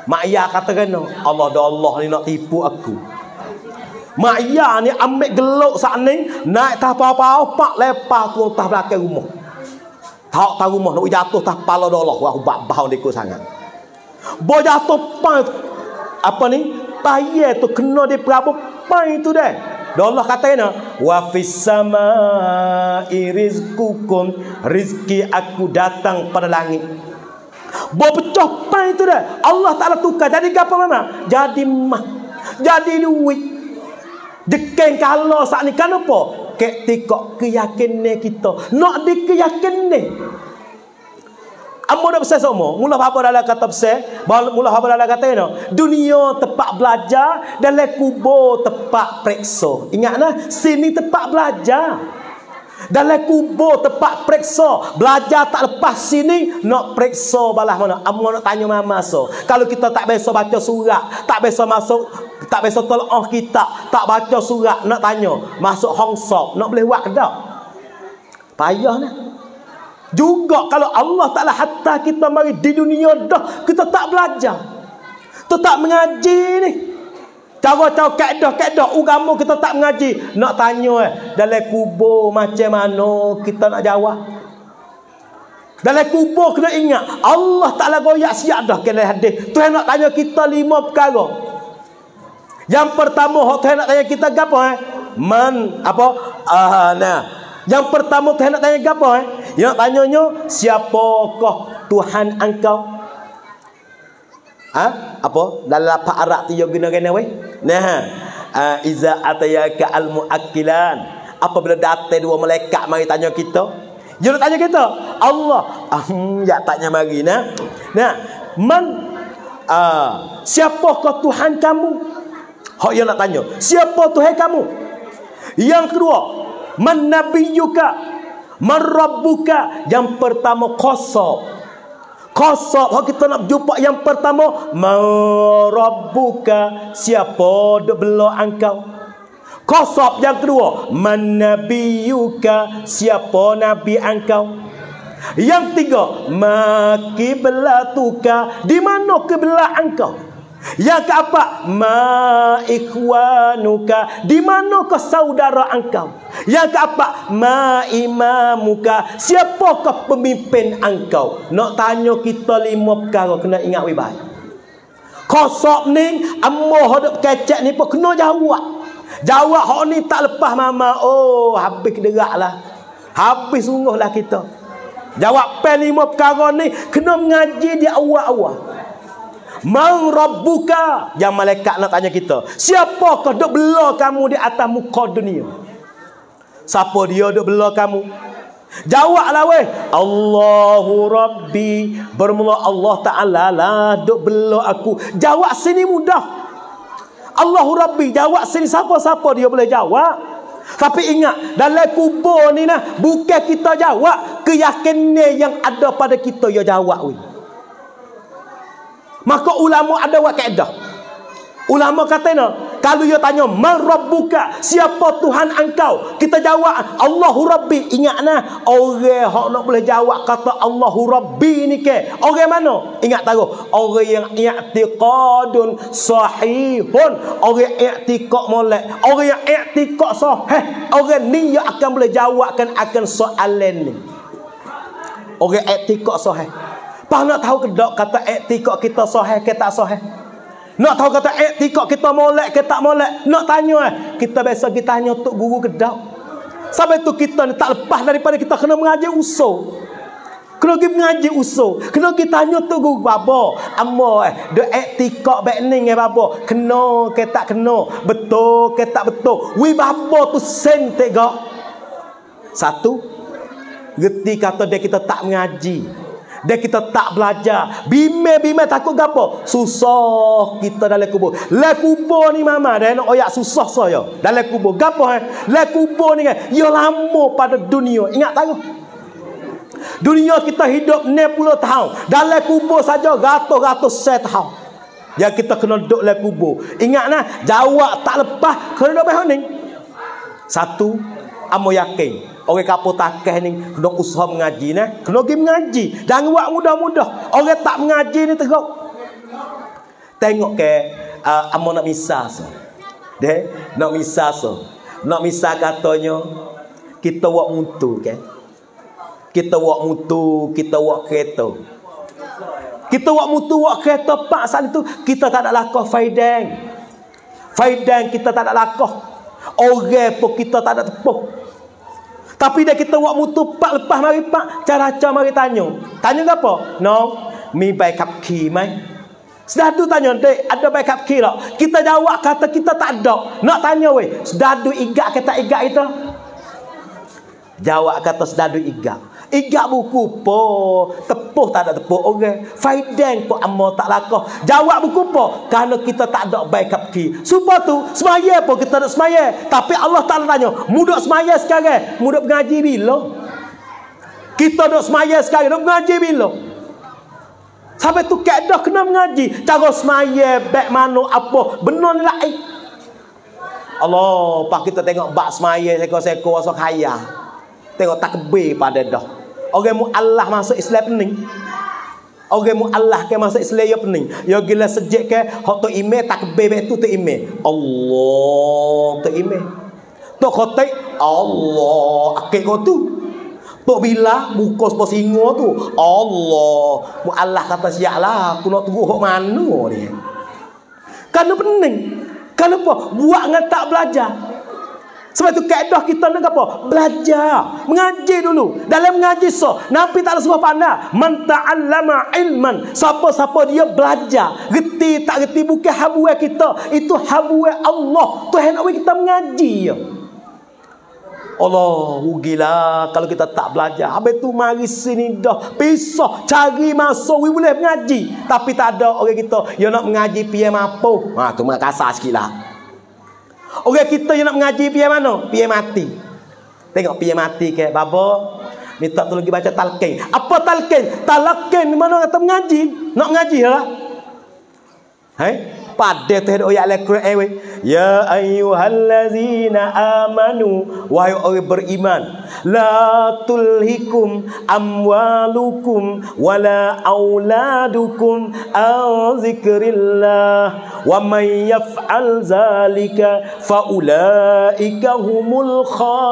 Mak ayah kata kena, Allah dah Allah ni nak tipu aku. Mak ayah ni ambil gelok saat ni, naik tah pau-pau pak lepas tu tah belakang rumah. Tak rumah nak jatuh tah pala dah Allah, aku babau dia sangat. Bo jatuh pai apa ni? Payah tu kena di berapa pai tu dah. Dan Allah kata kena, wa fis samai rizqukum, rizki aku datang pada langit. Bo pecah pai tu dah. Allah Taala tukar jadi apa mama? Jadi mah. Jadi duit. Dekeng kalau saat ni kenapa? Kek tikok keyakinan kita. Nak dikeyakinan. Amo dah besar semua. Mula apa dalam kata besar, mula apa dalam kata ni. Dunia tempat belajar, dalam kubur tempat periksa. Ingat nah, sini tempat belajar. Dalam kubur tempat periksa. Belajar tak lepas sini, nak periksa balah mana. Amo nak tanya mama so. Kalau kita tak biasa baca surat, tak biasa masuk, tak biasa tolong kita, tak baca surat, nak tanya, masuk hongsop, nak boleh buat ke tak? Payah nah. Juga kalau Allah Ta'ala hatta kita mari di dunia dah, kita tak belajar, tetap mengaji ni. Cara-cara kaedah agama kita tak mengaji. Nak tanya dalam kubur macam mana kita nak jawab. Dalam kubur kena ingat Allah Ta'ala goyak siap dah kena hadis. Tuhan nak tanya kita 5 perkara. Yang pertama Tuhan nak tanya kita apa Man apa? Nah. Yang pertama Tuhan nak tanya apa Yang nak tanyanya, siapakah Tuhan engkau? Apa? Dalam lapak Arab tu yo guna-guna weh. Nah, iza atayaka al-muakkilan. Apabila datang 2 malaikat mari tanya kita. Dia nak tanya kita, Allah. Ya tanya mari nah. Nah, siapakah Tuhan kamu? Hak dia nak tanya, siapa Tuhan kamu? Yang kedua, man nabiyuka, man rabbuka. Yang pertama qasab. Qasab hak kita nak jumpa yang pertama, man rabbuka, siapa duk bela engkau. Qasab yang kedua, man nabiyuka, siapa nabi engkau. Yang tiga, ma qiblatuka, di mana kiblat engkau. Yang keempat, ma ikhwanuka, di manakah saudara engkau. Yang keempat, ma imamuka, siapakah pemimpin engkau. Nak tanya kita 5 perkara, kena ingat baik. Qasab ni ammoh hodok kecek ni pun kena jawab. Jawab hak ni tak lepas mama. Oh, habis deraklah. Habis sungguhlah kita. Jawab 5 perkara ni kena mengaji di awal-awal. Man rabbuka, yang malaikat nak tanya kita, siapakah duk bela kamu di atas muka dunia? Siapa dia duk bela kamu? Jawablah weh, Allahu Rabbi, bermula Allah Ta'ala lah duk bela aku. Jawab sini mudah. Allahu Rabbi, jawab sini siapa-siapa dia boleh jawab. Tapi ingat, dalam kubur ni nah, bukan kita jawab, keyakinan yang ada pada kita dia jawab weh. Maka ulama ada buat kaedah. Ulama katanya, kalau dia tanya man rabbuka, siapa Tuhan engkau, kita jawab Allahu Rabbi. Ingat nah, orang hak nak boleh jawab kata Allahu Rabbi ni ke orang mana? Ingat tahu, orang yang i'tiqadun sahihun, orang i'tiqad molek, orang yang i'tiqad sahih, orang ni yang akan boleh jawabkan akan soalan ni. Orang i'tiqad sahih. Pak nak tahu ke tak kata i'tiqad kita sahih ke tak sahih? Nak tahu kata i'tiqad kita molek ke tak molek? Nak tanya kita biasa kita tanya tok guru ke tak? Sampai tu kita ni tak lepas daripada kita kena mengaji usul. Kena pergi mengaji usul. Kena kita tanya tok guru babo. Amo de i'tiqad baik ni babo. Kena ke tak kena? Betul ke tak betul? Wi babo tu sen tega. Satu, reti kata dia kita tak mengaji. Dan kita tak belajar. Bime takut gapo? Susah kita dalam kubur. Dalam kubur ni mama dah nak oyak susah saya. Dalam kubur gapo Dalam kubur ni kan ia lama pada dunia. Ingat tak? Dunia kita hidup 60 tahun. Dalam kubur saja ratus-ratus tahun. Yang kita kena duduk dalam kubur. Ingat nah, jawab tak lepas kena duduk behon ni. Satu, amo yakin orang kapur takah ni kena usaha mengaji nah, kena pergi mengaji. Jangan buat mudah-mudah. Orang tak mengaji ni teruk. tengok ke amo nak misal so. Deh, nak misal so. Nak misal katanya kita buat mutu kan. Kita buat mutu, kita buat kereta. Kita buat mutu, buat kereta pak saat itu kita tak ada lakoh faidang. Faidang kita tak ada lakoh. Orang pun kita tak ada tepuk. Tapi dah kita buat mutu pak lepas mari pak, cara mari tanya. Tanya apa? No, mi baik kap ki mai. Sedadu tanya, dek, ada baik kap ki tak? Kita jawab kata kita tak ada. Nak tanya weh, sedadu igak kata igak itu? Jawab kata sedadu igak. Igak buku po, tepuh tak ada tepuh orang. Faidang po amo tak lakoh. Jawab buku po, kerana kita tak ada baik kap ki. Supaya tu semaya po kita nak semaya. Tapi Allah Taala tanya, mudak semaya sekarang, mudak mengaji bila? Kita dok semaya sekarang, dok mengaji bila? Sampai tu kaedah kena mengaji. Cara semaya baik mana apa benar ni lain. Allah, pak kita tengok bak semaya seko-seko asal kaya. Tengok takbir pada dah. Orang mu Allah masuk Islam pening. Orang mu Allah ke masuk Islam ya pening. Ya gila sejak ke hak tu email takbir betu tu email. Allah tu email. Tu khotai Allah akik kau tu. Tok bila buka sepo singo tu Allah mu Allah kata siaplah aku nak tunggu hok mana dia. Kan pening. Kenapa? Buat dengan tak belajar. Sebab itu kaedah kita nak apa? Belajar, mengaji dulu. Dalam mengaji Nabi tak ada sebab pandai. Man ta'allama ilman. Siapa-siapa dia belajar, reti tak reti bukan habuai kita, itu habuai Allah. Tuhan nak kita mengaji ya. Allah, rugilah kalau kita tak belajar. Habis tu mari sini dah pisah cari masuk boleh mengaji, tapi tak ada orang kita yang nak mengaji piye mampu. Ha tu mak kasar sikitlah. Orang kita yang nak mengaji piye mana? Piye mati. Tengok piye mati ke baba. Minta tolong pergi baca talqin. Apa talqin? Talqin mana kata mengaji? Nak mengaji lah. Hai? Pada tu ada ayat Al-Quran. Ya ayyuhallazina amanu, wahai orang beriman, la tulhikum amwalukum wala auladukum an zikrillah wa man yaf'al zalika faulaika humul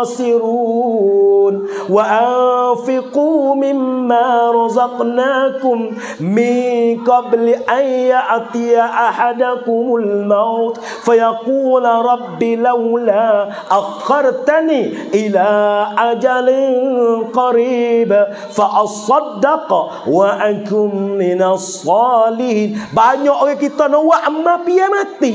khasirun wa anfiqu mimma razaqnakum min qabli an ya'tiya ahadakumul maut fayaqul rabbi laula akhartani ila ajalin qarib fa asaddaqa wa akum minas salihin. Banyak orang kita nak buat amal piye mati.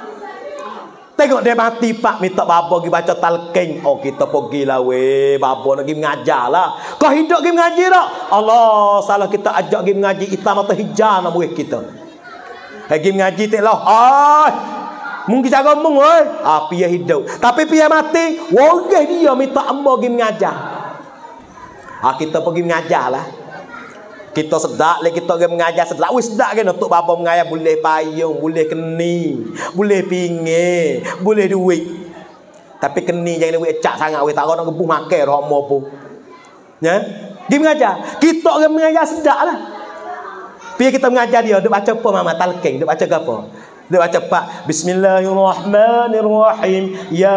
Tengok dia mati pak minta bapa pergi baca talqin. Oh kita pergilah weh, bapa nak pergi mengajar lah. Kau hidup pergi mengaji tak? Allah salah kita ajak pergi mengaji hitam atau hijau nak buat kita. Pergi mengaji tak lah. Mungkin cara ngomong oi. Piye hidup. Tapi piye mati, wogeh dia minta ambo pergi mengajar. Kita pergi mengajar lah. Kita sedak le kita pergi mengajar sedak. Wis sedak kan untuk bapa mengajar boleh payung, boleh keni, boleh pinggir, boleh duit. Tapi keni jangan duit cak sangat weh tak nak gebuh makan roh mo pun. Ya? Pergi mengajar. Kita pergi mengajar sedak lah. Piye kita mengajar dia, dia baca apa mama talqin, dia baca apa? Dia baca pak Bismillahirrahmanirrahim. Ya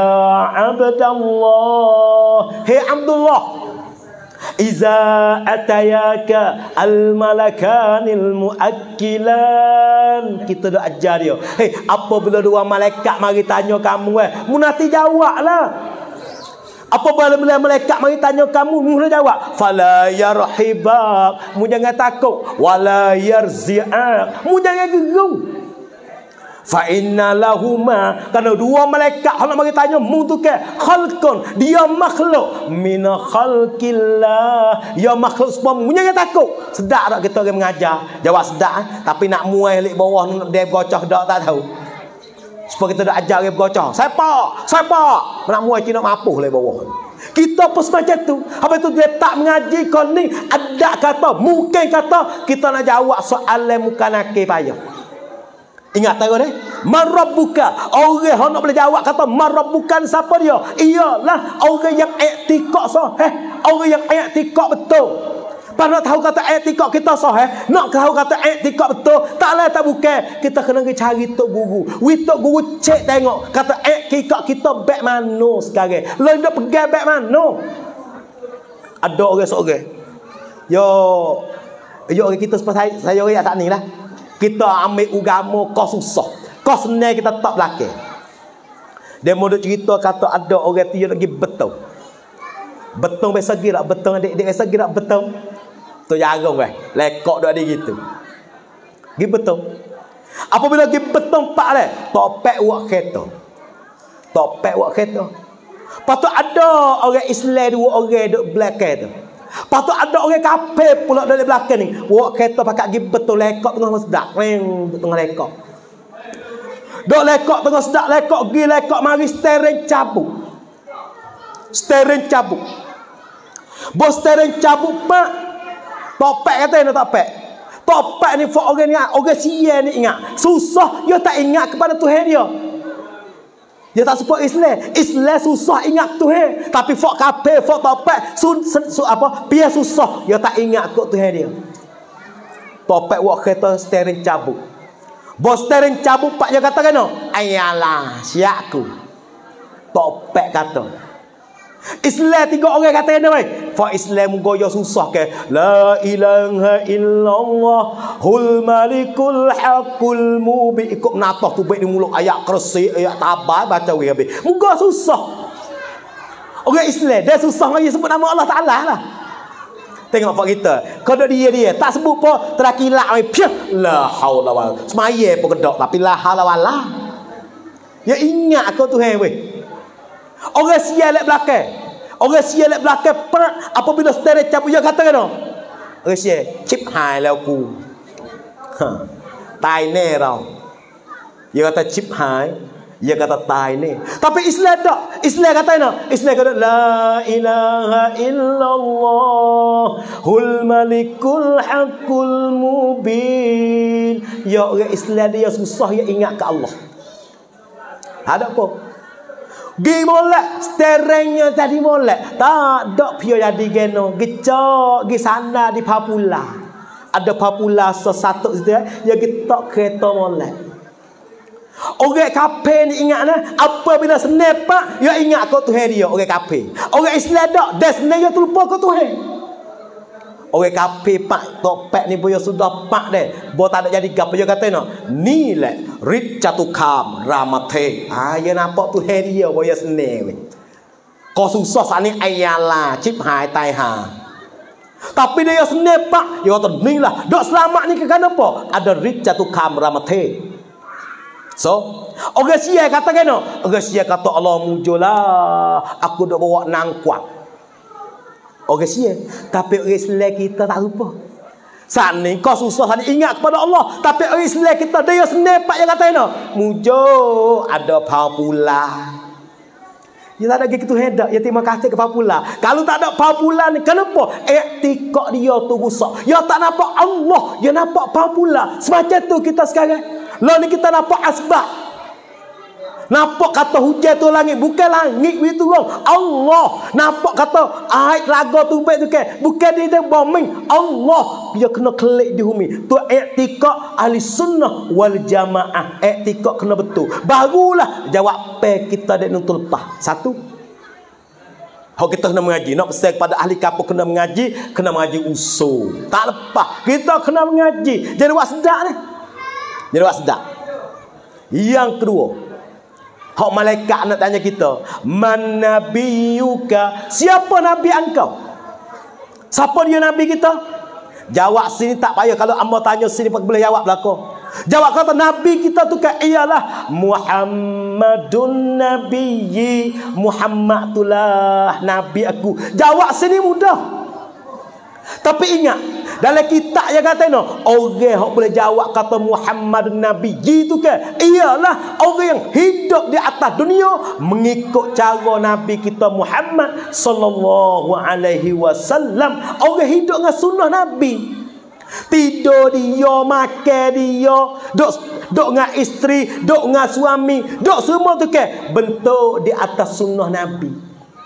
Abdallah, hey Abdullah, iza atayaka al-malakanil muakkilan. Kita dah ajar dia. Hey, apabila dua malaikat mari tanya kamu munati jawablah. Apabila malaikat mari tanya kamu, mula jawab. Fala yarhibak, mu jangan takut. Wala yarzi'ak, mu jangan gerung. Fa inna lahuma, kerana dua malaikat nak mari tanya mu tu ke khalqun, dia makhluk min khalqillah, ya makhluk sebab mu jangan takut. Sedak tak kita orang mengajar? Jawab sedak tapi nak muai lik bawah nak dia gocoh dak tak tahu. Supaya kita dah ajar dia bergocah. Siapa? Nak muai kita nak mapuh lik bawah. Kita pun semacam tu. Habis tu dia tak mengaji kau ni ada kata, mungkin kata kita nak jawab soalan muka nakir payah. Ingat tahu deh, marabbuka. Orang yang nak boleh jawab kata marabbuka siapa dia? Ialah orang yang i'tikad sahih, orang yang i'tikad betul. Pak nak tahu kata etikot kita sahih, nak tahu kata etikot betul, tak lah tak bukan. Kita kena pergi cari tok guru. Tok guru cek tengok kata etikot kita baik mana sekarang. Lain dak pegang baik mana. Ada orang seorang. Yo orang kita seperti saya orang tak ni lah. Kita ambil agama kau susah. Kau senang kita tak belakang. Dia mau cerita kata ada orang tu lagi betul. Betul biasa gerak betul adik-adik biasa gerak betul. Tu jarang lekok dak ada gitu. Gi betul. Apabila gi betul pak le, topek wak kereta. Topek wak kereta. Patut ada orang Islam dua orang duk belakang tu. Patut ada orang kafir pula dari belakang ni. Wak kereta pakai gi betul lekok tengah sedak reng tengah lekok. Dok lekok tengah sedak lekok gi lekok mari steering cabut. Steering cabut. Bos steering cabut pak. Topek kata nak topek. Topek ni for orang ni, orang sia ni ingat. Susah dia tak ingat kepada Tuhan dia. Dia tak support Islam. Islam susah ingat Tuhan. Tapi for kafir, for topek biar susah dia tak ingat kok Tuhan dia. Topek wak kereta steering cabut. Bos steering cabut pak dia kata kena. Ayalah, siapku. Topek kata. Islam tiga orang kata kena baik. Fa Islam goyo susah ke. La ilaha illallah hul malikul haqqul mubin. Ikut natah tu baik di mulut ayat kursi, ayat tabai baca we habis. Muka susah. Orang Islam dia susah lagi sebut nama Allah Taala lah. Tengok pak kita. Kalau dia tak sebut apa terakilak mai piah. La haula wala. Semaya pun kedok tapi la haula wala. Ya ingat aku Tuhan weh. Orang sia lek belakang. Orang sia lek belakang apabila steering cabut dia kata kena. Orang sia chip hai lah aku. Ha. Tai ne tau. Dia kata chip hai, dia kata tai ne. Tapi Islam tak. Islam kata kena. Islam kata la ilaha illallah hul malikul haqqul mubin. Ya orang Islam dia susah dia ingat ke Allah. Ada apa? Gi molek steeringnya tadi molek tak dak pio jadi geno gecok gi sana di Papula ada Papula sesatu situ ya gitok kereta molek orang kafir ni ingat nah apabila senepak ya ingat kau Tuhan dia orang kafir orang Islam dak desne ya terlupa kau Tuhan orang kafir pak topek ni boyo sudah pak deh bo tak ada jadi gapo dia kata no ni le rit catukam ramate ya nampak Tuhan dia boyo sene kau susah sani ayala chip hai tai ha tapi dia sene pak ya kata ni lah dok selamat ni ke kenapa ada rit catukam ramate so orang sia kata keno orang sia kata Allah mujolah aku dok bawa nang kuat orang sia tapi orang Islam kita tak lupa. Saat ni kau susah sana ingat kepada Allah tapi orang Islam kita dia senepak yang kata ini mujo ada Papula. Dia tak ada gitu hedak ya terima kasih ke Papula. Kalau tak ada Papula ni kenapa etikok dia tu rusak. Ya tak nampak Allah, dia nampak Papula. Semacam tu kita sekarang. Lalu ni kita nampak asbab. Nampak kata hujan tu langit bukan langit itu turun Allah. Nampak kata air raga tu baik tu kan bukan dia bombing Allah dia kena kelik di bumi tu i'tikad ahli sunnah wal jamaah i'tikad kena betul barulah jawab kita dak nutul lepas satu hok kita kena mengaji nak pesan kepada ahli kapur kena mengaji usul tak lepas kita kena mengaji jadi wak sedap ni jadi wak sedap yang kedua hak malaikat nak tanya kita, man nabiyuka? Siapa nabi engkau? Siapa dia nabi kita? Jawab sini tak payah kalau hamba tanya sini boleh jawab belaka. Jawab kata nabi kita tu kan ialah Muhammadun nabiyyi. Muhammad itulah nabi aku. Jawab sini mudah. Tapi ingat dalam kitab yang kata no orang yang boleh jawab kata Muhammad Nabi itu kan ialah orang yang hidup di atas dunia mengikut cara Nabi kita Muhammad sallallahu alaihi wasallam. Orang hidup dengan sunnah Nabi. Tidur dia, makan dia, duk dengan isteri, duk dengan suami, duk semua tu kan bentuk di atas sunnah Nabi.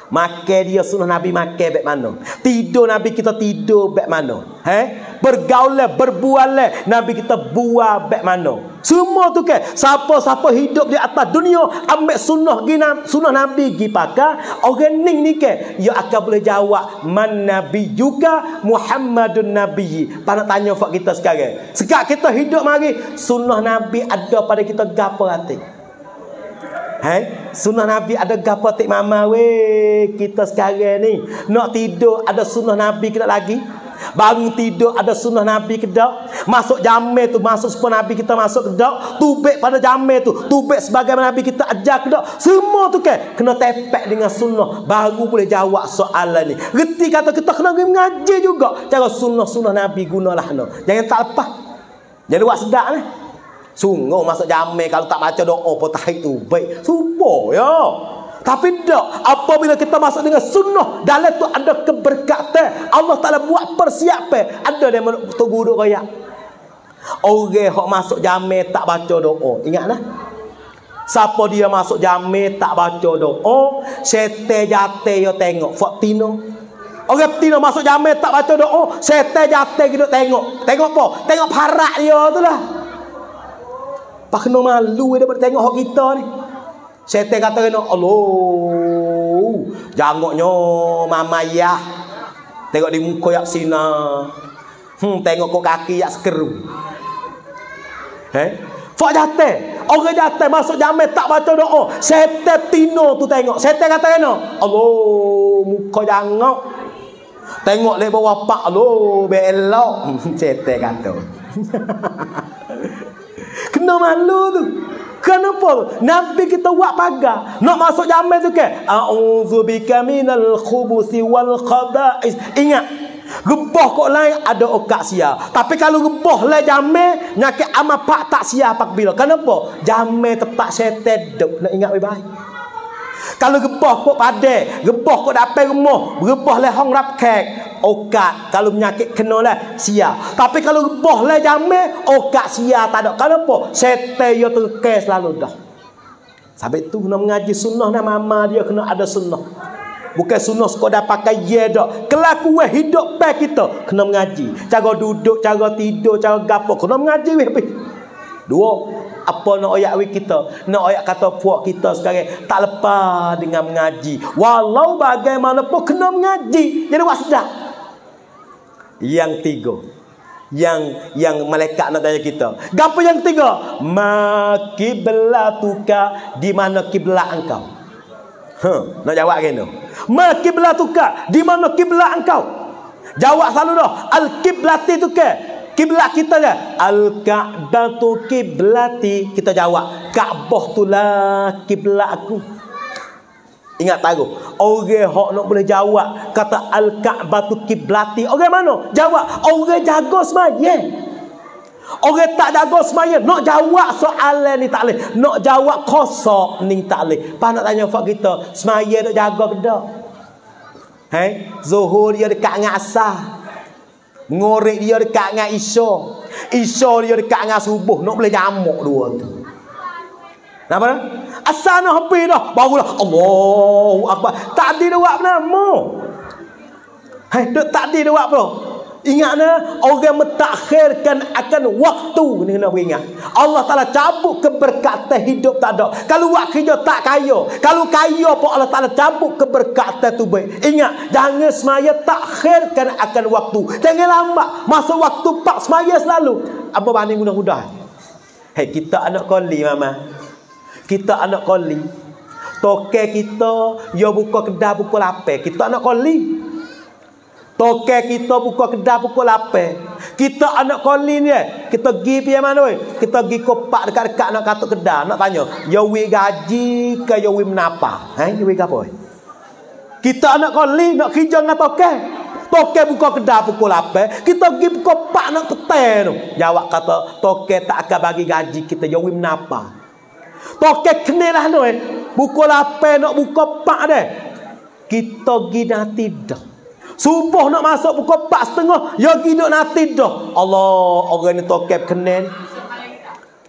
Makan dia sunnah Nabi makan baik mana. Tidur Nabi kita tidur baik mana. Bergaul, berbual Nabi kita buat baik mana. Semua tu kan. Siapa-siapa hidup di atas dunia ambil sunnah Nabi gi pakai. Orang ni kan. Dia akan boleh jawab. Man Nabi juga Muhammadun Nabi. Pak nak tanya fak kita sekarang. Sekarang kita hidup mari. Sunnah Nabi ada pada kita gapo hati. Sunnah Nabi ada gapo tik mama weh. Kita sekarang ni nak tidur ada sunnah Nabi kita lagi. Bangun tidur ada sunnah Nabi kita. Masuk jamai tu masuk sepuluh Nabi kita masuk kedak. Tubik pada jamai tu tubik sebagaimana Nabi kita ajar kedak. Semua tu kan kena tepek dengan sunnah. Baru boleh jawab soalan ni. Reti kata kita kena mengaji juga. Cara sunnah-sunnah Nabi gunalah no. Jangan tak lepas. Jadi buat sedap ni. Sungguh masuk jamai kalau tak baca doa pun tahid tu baik. Supo ya. Tapi tak, apabila kita masuk dengan sunnah, dalam tu ada keberkatan. Allah Taala buat persiapan. Ada dia tunggu duk royak. Orang hok masuk jamai tak baca doa. Ingatlah. Siapa dia masuk jamai tak baca doa, syaitan jatuh yo tengok fak tino. Orang tino masuk jamai tak baca doa, syaitan jatuh duk tengok. Tengok apa? Tengok parak dia tu lah. Pak kena malu dia bertengok hak kita ni. Syaitan kata kena Allah. Jangoknya mama ayah. Tengok di muka yak sina. Tengok kok kaki yak sekeru. Fak jatuh. Orang jatuh masuk jamai tak baca doa. Syaitan tino tu tengok. Syaitan kata kena Allah muka jangok. Tengok le bawah pak Allah belok. Syaitan kata. Kena malu tu. Kenapa? Nabi kita buat pagar. Nak masuk jamai tu kan? A'udzubika minal khubuthi wal khaba'is. Ingat. Gebah kok lain ada okak sia. Tapi kalau gebah lah jamai, nyakit amat pak tak sia pak bila. Kenapa? Jamai tempat syaitan duk. Nak ingat baik-baik. Kalau gebah kok padai, gebah kok dapat rumah, gebah lah hong rap kek. Okat kalau penyakit kena lah sia. Tapi kalau gebah lah jamai, okat sia tak ada. Kenapa? Syaitan dia terkes selalu dah. Sampai tu kena mengaji sunnah nak mama dia kena ada sunnah. Bukan sunnah sekadar pakai ye dak. Kelakuan hidup baik kita kena mengaji. Cara duduk, cara tidur, cara gapo kena mengaji weh. Dua. Apa nak ayat weh kita? Nak ayat kata puak kita sekarang tak lepas dengan mengaji. Walau bagaimanapun kena mengaji. Jadi buat sedap. Yang tiga. Yang malaikat nak tanya kita. Gapo yang tiga? Ma kiblatuka, di mana kiblat engkau? Nak jawab kena. Ma kiblatuka, di mana kiblat engkau? Jawab selalu dah. Al-kiblati tu ke? Kiblat kita je. Al-Ka'batu kiblati. Kita jawab. Kaabah tu lah kiblat aku. Ingat taruh. Orang hok nak boleh jawab. Kata Al-Ka'batu kiblati. Orang mana? Jawab. Orang jaga semaya. Orang tak jaga semaya. Nak jawab soalan ni tak boleh. Nak jawab kosok ni tak boleh. Pak nak tanya fak kita. Semaya nak jaga ke tak? Zuhur dia dekat dengan asar. Ngorek dia dekat dengan Isya. Isya dia dekat dengan subuh. Nak boleh jamuk dua tu. Kenapa? Asal nak habis dah. Barulah Allahu Akbar. Tak ada buat nama. Tak ada buat apa. Ingat orang mentakhirkan akan waktu ni kena ingat. Allah Taala cabut keberkatan hidup tak ada. Kalau buat kerja tak kaya. Kalau kaya pun Allah Taala cabut keberkatan tu baik. Ingat, jangan semaya takhirkan akan waktu. Jangan lambat. Masa waktu pak semaya selalu. Apa banding mudah-mudah. Kita anak koli mama. Kita anak koli. Toke kita yo buka kedai pukul 8. Kita anak koli. Toke kita buka kedai pukul 8. Kita anak koli ni kita pergi pergi mana weh? Kita pergi kopak dekat-dekat nak katuk kedai, nak tanya, yo wi gaji ke yo wi menapa? Yo wi gapo? Kita anak koli nak kerja dengan toke. Toke buka kedai pukul 8, kita pergi kopak nak ketai tu. Jawab kata, toke tak akan bagi gaji kita, yo wi menapa? Toke kenelah tu pukul 8 nak buka pak deh. Kita pergi dah tidur. Subuh nak masuk pukul 4:30, ya hidup nanti dah. Allah, orang ni tokep kenen.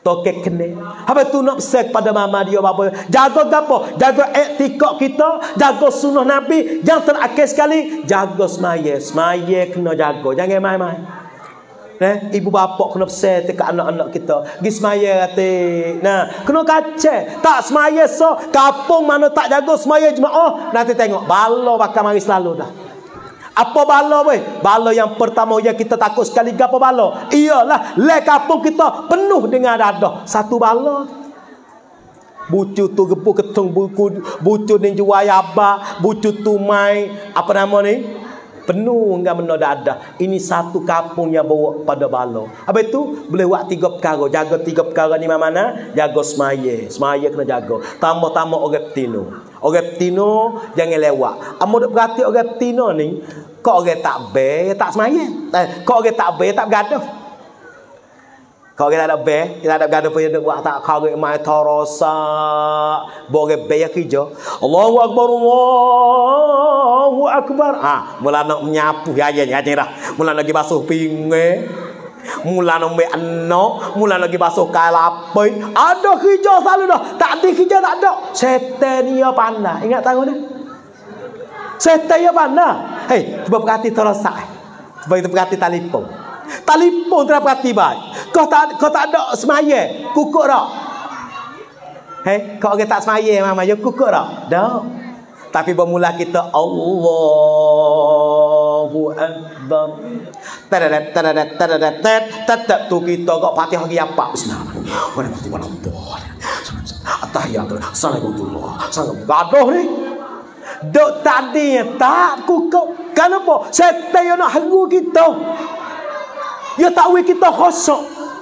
Tokek kene. Habis tu nak pesan kepada mama dia bapa. Jaga gapo? Jaga etikak kita, jaga sunnah Nabi. Yang terakhir sekali, jaga semaya. Semaya kena jaga. Jangan main-main. Ibu bapa kena pesan dekat anak-anak kita. Gi semaya kata. Nah, kena kacau. Tak semaya so, kampung mana tak jaga semaya jemaah, nanti tengok bala bakal mari selalu dah. Apa bala weh? Bala yang pertama yang kita takut sekali gapo bala? Iyalah le kampung kita penuh dengan dadah. Satu bala. Bucu tu gebu ketung buku, bucu ni jual yaba, bucu tu mai apa nama ni? Penuh dengan benda dadah. Ini satu kampung yang bawa pada bala. Habis tu boleh buat 3 perkara. Jaga 3 perkara ni mana? Jaga semaya. Semaya kena jaga. Tambah-tambah orang betino. Orang betino jangan lewat. Amo dak berarti orang betino ni kok orang tak be, tak semaya. Kok orang tak be, tak bergaduh. Kau kita ada be, kita ada bergaduh pun buat tak kau ke mai tarasa. Boleh be ya kerja. Allahu akbar, Allahu akbar. Mula nak menyapu ya dah. Mula lagi basuh pinggir. Mula nak ambil anak, mula lagi basuh kalapai. Ada kerja selalu dah. Tak ada kerja tak ada. Setan dia pandai. Ingat tahu dah. Setan dia pandai. Hei, cuba perhati terasa. Cuba kita perhati telefon. Telefon tak perhati baik. Kau tak ada semaya, kukuk tak? Hei, kau orang tak semaya mama, you kukuk tak? Tak. Tapi bermula kita Allahu Akbar. Tadadat tu kita kok Fatihah lagi apa? Bismillahirrahmanirrahim. At-tahiyatu. Assalamualaikum. Sangat gaduh ni. Dok tadi tak kukuk. Kenapa? Setan yang nak haru kita. Ya tak we kita khosok.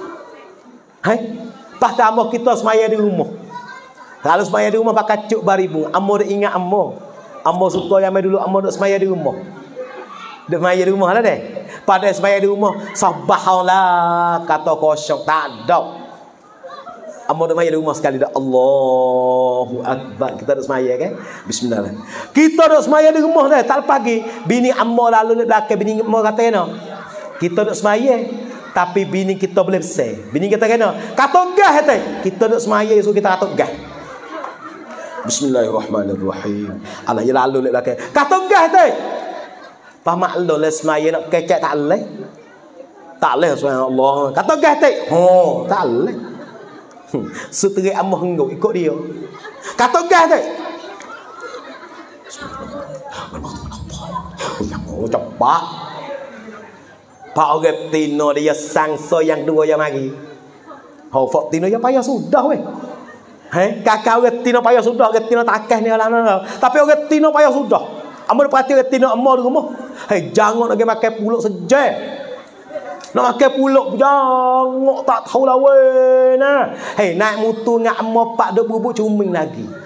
Pertama kita semaya di rumah. Kalau semaya di rumah pakai cuk baribu. Amo dah ingat amo. Amo suka yang dulu amo duk semaya di rumah. Duk semaya di rumah lah deh. Pada semaya di rumah subhanallah kata khosok tak ada. Amo duk semaya di rumah sekali dah Allahu Akbar. Kita duk semaya kan? Bismillah. Kita duk semaya di rumah dah tak pagi. Bini amo lalu di belakang bini amo kata no. Kita duk semaya, tapi bini kita boleh besar. Bini kita kena katok gas hati. Kita duk semaya so kita katok gas. Bismillahirrahmanirrahim. Allah ya lalu lek belakang. Katok gas hati. Pak maklum le semaya nak kecek tak leh. Tak leh subhanallah. Katok gas hati. Tak leh. Seteri amah ngok ikut dia. Katok gas hati. Oh cepat. Pak orang tino dia sangso yang dua yang mari. Fok tino yang payah sudah weh. Kakak orang tino payah sudah, orang tino takah ni lah. Tapi orang tino payah sudah. Amor perhati orang tino amor di rumah. Jangan lagi makan puluk sejak. Nak makan puluk jangan tak tahu lah weh nah. Naik mutu ngak amor pak duk bubuk cuming lagi.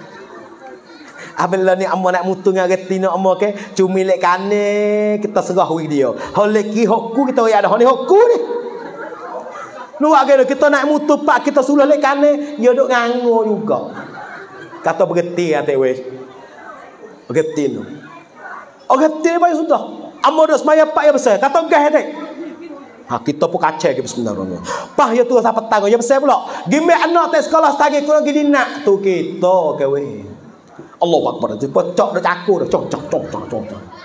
Abang ni amo nak mutu dengan retino amo ke cumi lek kane kita serah wi dia. Holeki hokku kita ya ada ni hokku ni. Luak ke kita nak mutu pak kita sulah lek kane dia duk ngango juga. Kata berhenti kata weh. Berhenti no. Berhenti baik sudah. Amo dak semaya pak ya besar. Kata gas dek. Kita pun kacau ke bismillahirrahmanirrahim. Pah ya tu rasa petang ya besar pula. Gime anak tes sekolah setagi kurang gini nak tu kita ke weh. Allahu Akbar. Pecok dah cakur dah. Cok.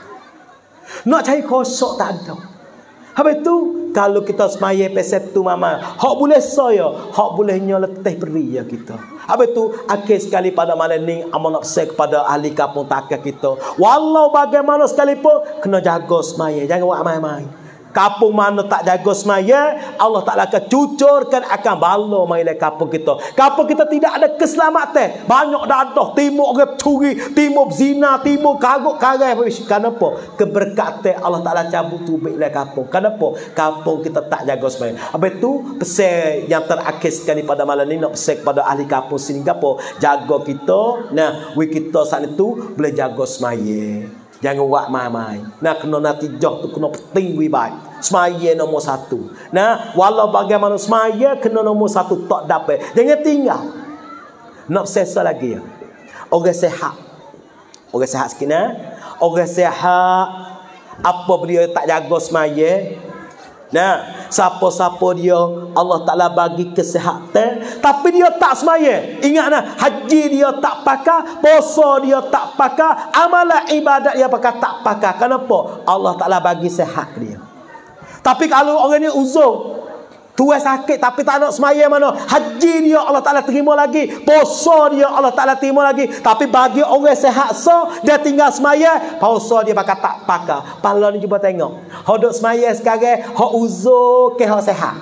Nak cari kosok tak ada. Habis tu kalau kita semaya peset tu mama, hak boleh saya, hak boleh letih beri ya kita. Habis tu akhir sekali pada malam ni amal nak pesan kepada ahli kampung takah kita. Walau bagaimana sekalipun kena jaga semaya, jangan buat main-main. Kampung mana tak jaga semaya, Allah Ta'ala akan cucurkan akan bala mai le kampung kita. Kampung kita tidak ada keselamatan. Banyak dadah, timur orang curi, timur zina, timur kagok karai. Kenapa? Keberkatan Allah Ta'ala cabut tubik le kampung. Kenapa? Kampung kita tak jaga semaya. Habis tu pesan yang terakhir sekali pada malam ni nak pesan kepada ahli kampung sini gapo? Jaga kita. Nah, we kita saat itu boleh jaga semaya. Jangan buat main-main. Nah, kena natijah tu kena penting we baik. Semaya nombor 1. Nah, walau bagaimana semaya kena nombor 1 tak dapat. Jangan tinggal. Nak sesa lagi ya. Orang sehat. Orang sehat sikit nah. Orang sehat apa beliau tak jaga semaya. Nah, siapa-siapa dia Allah Ta'ala bagi kesihatan tapi dia tak semaya. Ingat nah, haji dia tak pakai, puasa dia tak pakai, amalan ibadat dia pakai tak pakai. Kenapa? Allah Ta'ala bagi sihat dia. Tapi kalau orang ni uzur, tua sakit tapi tak nak semaya mana, haji dia Allah Ta'ala terima lagi, puasa dia Allah Ta'ala terima lagi. Tapi bagi orang sehat so, dia tinggal semaya, puasa dia pakai tak pakai. Pala ni cuba tengok, hok duk semaya sekarang, hok uzur ke hok sehat?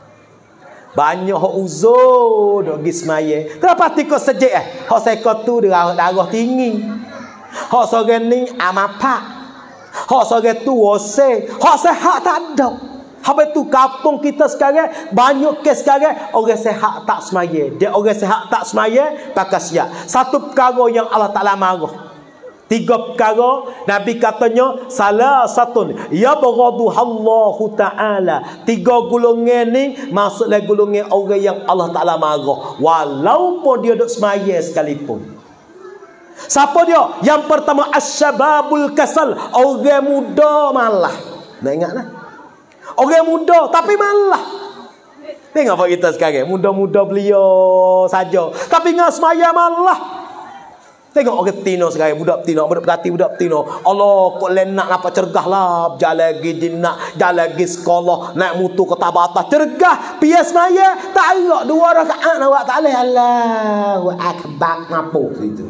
Banyak hok uzur duk pergi semaya. Kenapa tikut sejik hok sekot tu darah tinggi, hok sorang ni amapak, hok sorang tu wose, hok sehat tak ada. Habis tu kampung kita sekarang banyak kes sekarang orang sehat tak semaya. Dia orang sehat tak semaya pakai siap. Satu perkara yang Allah Ta'ala marah. 3 perkara Nabi katanya salah satu ya baghaduhallahu ta'ala. 3 golongan ni maksudnya golongan orang yang Allah Ta'ala marah walaupun dia duk semaya sekalipun. Siapa dia? Yang pertama asyababul kasal, orang muda malah. Nak ingat lah. Orang muda tapi malah. Tengok apa kita sekarang, muda-muda beliau saja tapi ngah semaya malah. Tengok orang Tino sekarang, budak Tino, budak berhati budak Tino. Allah kok lenak apa cergah lah, jalan lagi jinak, jalan lagi sekolah, naik mutu ke Tabata, cergah, pias semaya, tak agak 2 rakaat nak tak boleh. Allahu akbar mampu itu.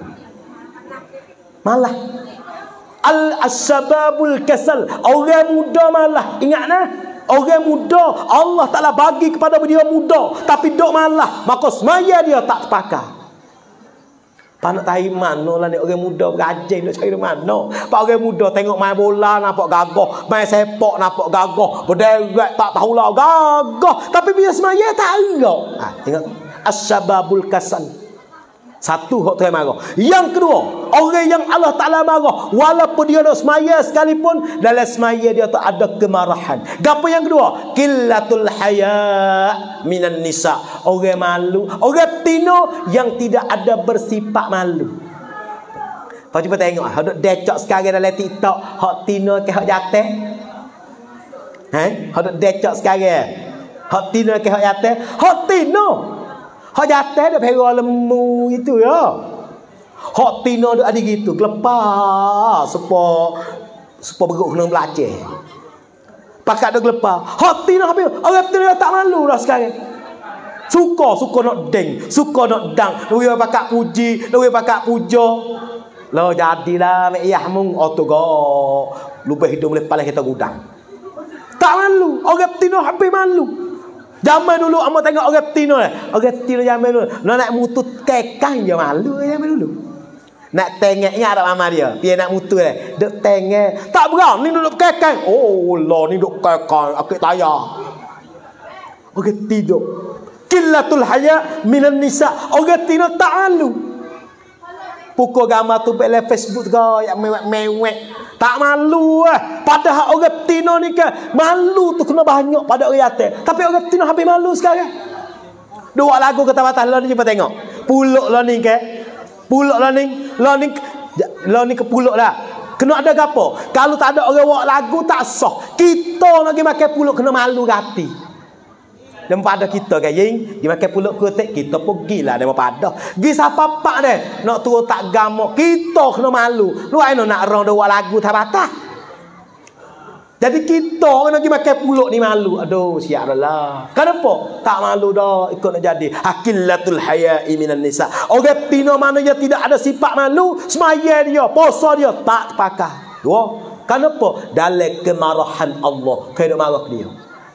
Malah al-syababul kasal, orang muda malah. Ingat nah, orang muda Allah Ta'ala bagi kepada dia muda tapi duk malah, maka semaya dia tak pakai. Panak tahi mana lah ni orang muda berajin nak cari mana. Pak orang muda tengok main bola nampak gagah, main sepak nampak gagah, berderet tak tahulah gagah, tapi bila semaya tak agak. Tengok asyababul kasal. Satu hak tu yang marah. Yang kedua, orang yang Allah Ta'ala marah walaupun dia nak semaya sekalipun, dalam semaya dia tak ada kemarahan. Gapo yang kedua? Qillatul haya minan nisa. Orang malu, orang tino yang tidak ada bersifat malu. Kau cuba tengok hak duk decok sekarang dalam TikTok, hak tino ke hak jatah? Hak duk decok sekarang. Hak tino ke hak jatah? Hak tino. Hak jatah dah pera lemu itu ya. Hak tino dah ada gitu, gelepar sepo beruk kena belajar. Pakat dah gelepar. Hak tino habis, orang tino tak malu dah sekarang. Suka nak deng, suka nak dang. Luwe pakat puji, luwe pakat puja. Lo jadilah mek yahmung otogo. Lubah hidung boleh paling kita gudang. Tak malu, orang tino habis malu. Zaman dulu amat tengok orang Tino lah. Orang Tino zaman dulu nak mutu kekang je malu zaman dulu. Nak tengoknya ada mama dia. Dia nak mutu lah. Duk tengok. Tak berani duduk kekang. Oh Allah ni duk kekang. Akik tayar. Orang Tino. Qillatul haya minan nisa. Orang Tino tak malu. Pukul gambar tu pada Facebook ke yang mewek-mewek. Tak malu Padahal orang Tino ni ke malu tu kena banyak pada orang atas. Tapi orang Tino habis malu sekarang. 2 lagu kata batas lo ni cuba tengok. Puluk lo ni ke. Puluk lo ni ke puluk dah. Kena ada gapo? Kalau tak ada orang buat lagu tak sah. Kita lagi makan puluk kena malu hati. Daripada kita kan ying, dia makan puluk ketek kita pergilah daripada. Gi siapa pak deh, nak turun tak gamok, kita kena malu. Lu ai nak rong buat lagu tak patah. Jadi kita kena pergi makan puluk ni malu. Aduh, siaplah. Kenapa? Tak malu dah ikut nak jadi. Hakillatul haya'i minan nisa. Orang Tino mana dia tidak ada sifat malu, semaya dia, puasa dia tak pakai. 2. Kenapa? Dalam kemarahan Allah, kena marah dia.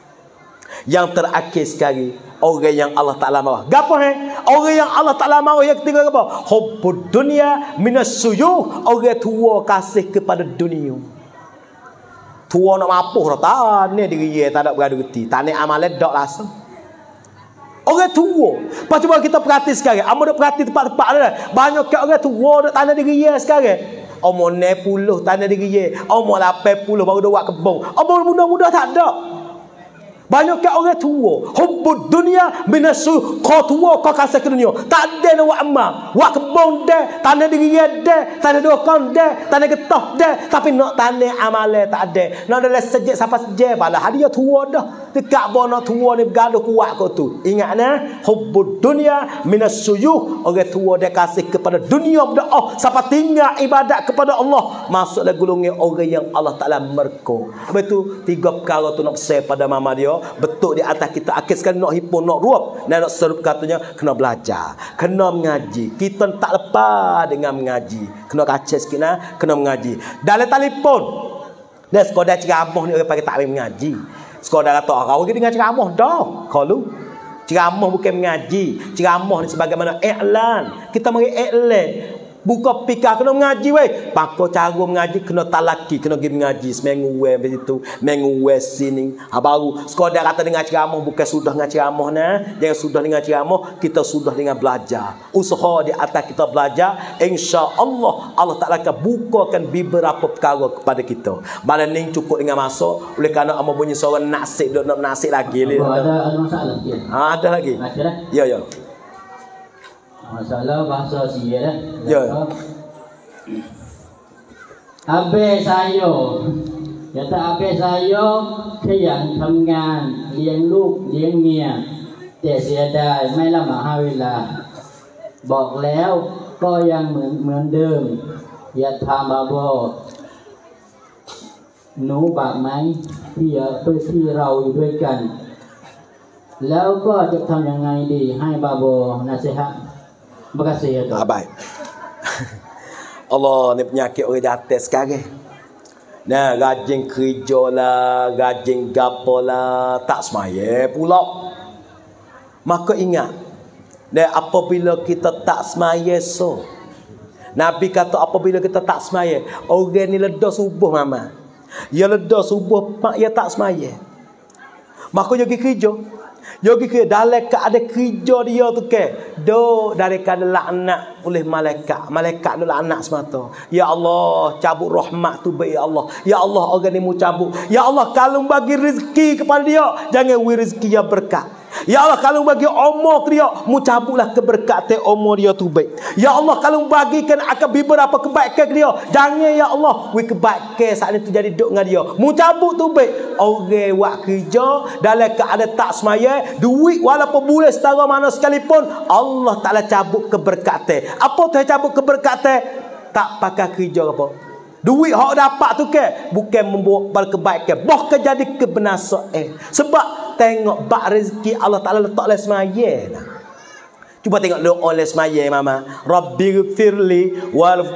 Yang terakhir sekali, orang yang Allah Ta'ala marah. Gapo orang yang Allah Ta'ala marah yang ketiga apa? Hubbud dunya minasyuyuh. Orang tua kasih kepada dunia. Tua nak mapuh dah tak ni diri dia tak ada berada-reti. Tak ni amalan dak langsung. Orang tua. Pas cuba kita perhati sekarang. Amu dak perhati tempat-tempat dah. Banyak kat orang tua dak tanah diri dia sekarang. Umur 90 tanah diri dia. Umur 80 baru dak buat kebun. Umur muda-muda tak ada. Banyak ke orang tua hubbud dunia minasu kau tua kau kasih ke dunia tak ada nak buat amal buat kebun dah tanah diri dah tanah dokon dah tanah getah dah tapi nak tanah amal tak ada nak dalam sejak siapa sejak pada dia tua dah dekat bono tua ni bergaduh kuat kau tu ingatnya hubbud dunia minasuyuh orang tua dia kasih kepada dunia berdoa siapa tinggal ibadat kepada Allah masuklah golongan orang yang Allah Taala merko. Habis tu tiga perkara tu nak share pada mama dia betul di atas kita akhir sekali nak hipun nak ruap dan nak serup katanya kena belajar kena mengaji kita tak lepas dengan mengaji kena kaca sikit nah kena mengaji dalam telefon dan sekolah ceramah ni orang pakai tak mengaji sekolah kata kau pergi dengan ceramah dah kalau ceramah bukan mengaji ceramah ni sebagaimana iklan kita mari iklan buka pikir kena mengaji weh pakko cara mengaji kena talaki kena pergi mengaji seminggu weh begitu minggu weh sini baru sekolah kata dengan ceramah bukan sudah dengan ceramah nah jangan sudah dengan ceramah kita sudah dengan belajar usaha di atas kita belajar insya-Allah Allah Taala akan bukakan beberapa perkara kepada kita malam ni cukup dengan masa oleh kerana amo bunyi suara nasib nak nasib lagi ada masalah lagi ada lagi ya ya masalah bahasa sia dah. Ya. Abe saya kata abe saya ขยันทำงานเลี้ยงลูกเลี้ยงเมียแต่เสียดายไม่ละหมาดเวลาบอกแล้วก็ยังเหมือนเดิมอย่าทำบาปหนูบาปไหมที่เราอยู่ด้วยกันแล้วก็จะทำยังไงดีให้บาโบnasihat terima kasih ya Tuhan. Baik. Allah ni penyakit orang jatuh sekarang. Nah, rajin kerja lah, rajin gapo lah, tak semaya pula. Maka ingat, dan apabila kita tak semaya so, Nabi kata apabila kita tak semaya, orang ni ledah subuh mama. Ya ledah subuh, mak ya tak semaya. Maka dia pergi kerja. Yogi ke dalam keadaan kerja dia tu ke do dari keadaan laknat oleh malaikat tu laknat semata ya Allah cabut rahmat tu baik ya Allah ya Allah orang ni mu cabut ya Allah kalau bagi rezeki kepada dia jangan rezeki yang berkat ya Allah kalau bagi umur dia mu cabutlah keberkatan umur dia tu baik ya Allah kalau bagikan akan beberapa kebaikan dia jangan ya Allah kebaikan saat ni tu jadi duduk dengan dia mu cabut tu baik orang buat kerja dalam keadaan tak semaya duit walaupun boleh setara mana sekalipun Allah Ta'ala cabut keberkatan apa tu cabut keberkatan tak pakai kerja apa duit hak dapat tu ke bukan membuat kebaikan bahkan jadi kebenasaan sebab tengok bak rezeki Allah Ta'ala letak oleh semaya nah. Cuba tengok doa oleh semaya mama Rabbighfirli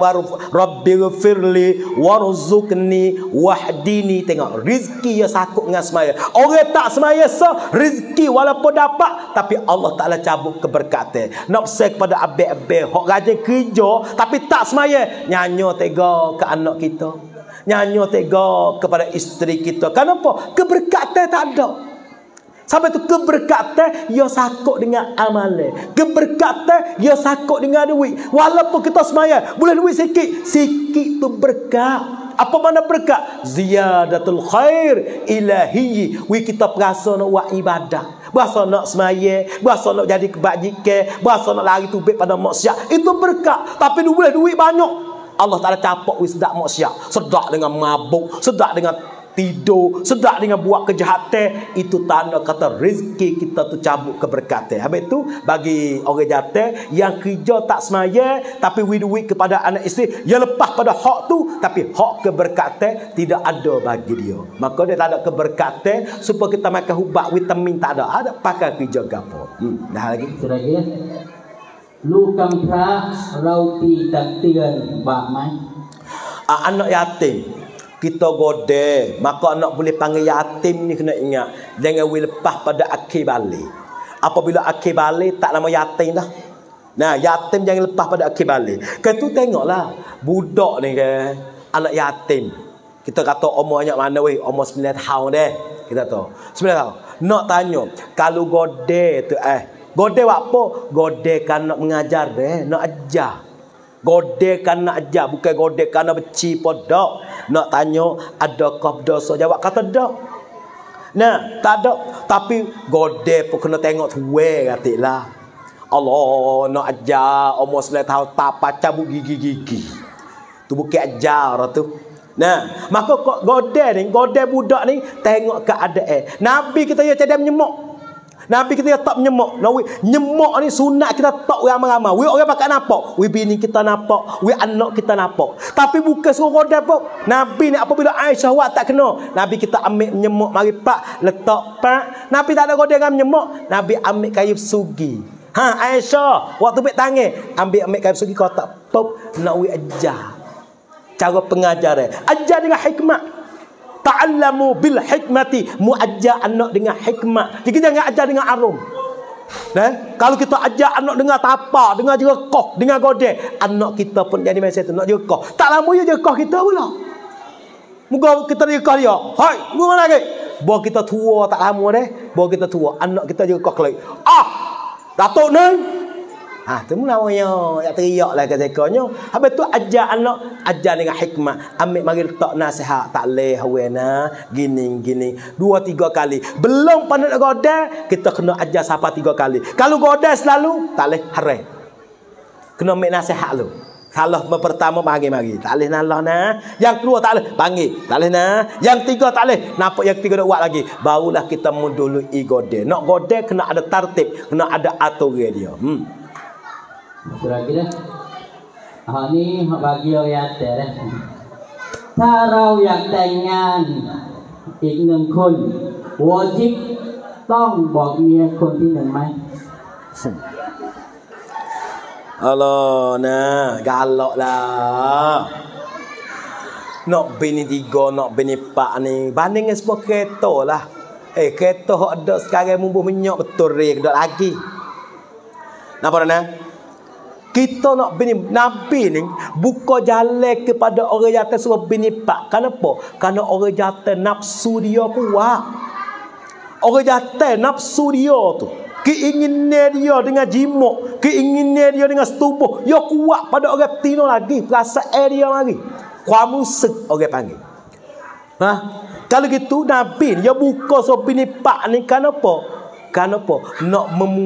warzuqni wahdini tengok rezeki ya sakut dengan semaya orang tak semaya rezeki walaupun dapat tapi Allah Ta'ala cabut keberkatan nak pesan kepada abang-abang hok rajin kerja tapi tak semaya nyanyo tega ke anak kita nyanyo tega kepada isteri kita kenapa keberkatan tak ada. Sampai tu keberkatan ia sakut dengan amalan. Keberkatan ia sakut dengan duit. Walaupun kita semaya boleh duit sikit, sikit tu berkat. Apa mana berkat? Ziyadatul khair ilahi. Kita perasa nak buat ibadah, berasa nak semaya, berasa nak jadi kebajikan, berasa nak lari tubik pada maksiat. Itu berkat. Tapi boleh duit banyak. Allah Ta'ala capak sedak maksiat, sedak dengan mabuk, sedak dengan tidur, sedap dengan buat kejahatan, itu tanda kata rezeki kita tu cabut keberkatan. Habis tu bagi orang jatuh yang kerja tak semaya tapi duit kepada anak isteri, yang lepas pada hak tu tapi hak keberkatan tidak ada bagi dia. Maka dia tak ada keberkatan supaya kita makan ubat vitamin tak ada pakai kerja gapo. Dah lagi. Lagi. ลูกกำพร้าเราตีตักเตือนบาปไหม anak yatim kita godeh maka anak boleh panggil yatim ni kena ingat jangan lepas pada akhir balik apabila akhir balik tak nama yatim dah nah yatim jangan lepas pada akhir balik kan tu tengoklah budak ni ke anak yatim kita kata umurnya mana weh umur 9 tahun deh kita tahu 9 tahun nak tanya kalau godeh tu godeh apa godeh kan nak mengajar deh nak ajar godeh kan nak ajar bukan godeh kan nak beci podok nak tanya adakah berdosa jawab kata dak Nah, tak ada. Tapi godeh pun kena tengok tuwe katiklah. Allah nak ajar umur 9 tahun tak cabut gigi-gigi. Tu bukan ajar tu. Nah, maka kok godeh budak ni tengok keadaan. Nabi kita ya cadang menyemok. Nabi kita tak menyemok. Nyemok ni sunat kita tak ramai-ramai. We orang pakai nampak. We bini kita nampak. We anak kita nampak. Tapi bukan suruh godeh pun. Nabi ni apabila Aisyah awak tak kena, Nabi kita ambil menyemok mari pak letak pak. Nabi tak ada godeh dengan menyemok. Nabi ambil kayu sugi. Aisyah waktu ambil tangan ambil kayu sugi kau tak pop nak we ajar. Cara pengajaran ajar dengan hikmat. Ta'allamu bil hikmati, mu ajar anak dengan hikmat. Jadi jangan ajar dengan arum. Kalau kita ajar anak dengan tapak, dengan jerekoh, dengan godeh, anak kita pun jadi macam tu nak jerekoh. Tak lama je jerekoh kita pula. Moga kita jerekoh dia. Hai, gua lagi. Bawa kita tua tak lama deh. Bawa kita tua, anak kita jerekoh kelai. Datuk ni. Tu namanya yang teriak lah kesekonya. Habis tu ajar anak, ajar dengan hikmah. Ambil mari letak nasihat, tak leh hawana, gini 2-3 kali. Belum pandai godeh, kita kena ajar siapa 3 kali. Kalau godeh selalu, tak leh haram. Kena ambil nasihat lu. Kalau pertama mari, tak leh nalah nah. Yang kedua tak leh panggil, tak leh nah. Yang tiga tak leh, nampak yang tiga dak buat lagi. Barulah kita mendului godeh. Nak godeh kena ada tertib, kena ada aturan dia. Sudah kita. Ni bagi orang dah. ถ้าเราอยากแต่งงานอีก1 คนวอญิบต้องบอกเมียคนที่ 1ไหม Allah nah, galak lah. Nak bini 3, nak bini 4 ni banding dengan sebuah kereta lah. Kereta hok ada sekarang mumbuh minyak betul rek dak lagi. Napa nah? Kita nak bini Nabi ni buka jalan kepada orang jatuh suruh bini 4. Kenapa? Kerana orang jatuh nafsu dia kuat. Orang jatuh nafsu dia tu, keinginan dia dengan jimuk, keinginan dia dengan setubuh, dia kuat pada orang betina lagi. Perasaan dia lagi. Kuamusik orang panggil. Kalau gitu Nabi dia buka suruh bini 4 ni kenapa? Kenapa? Nak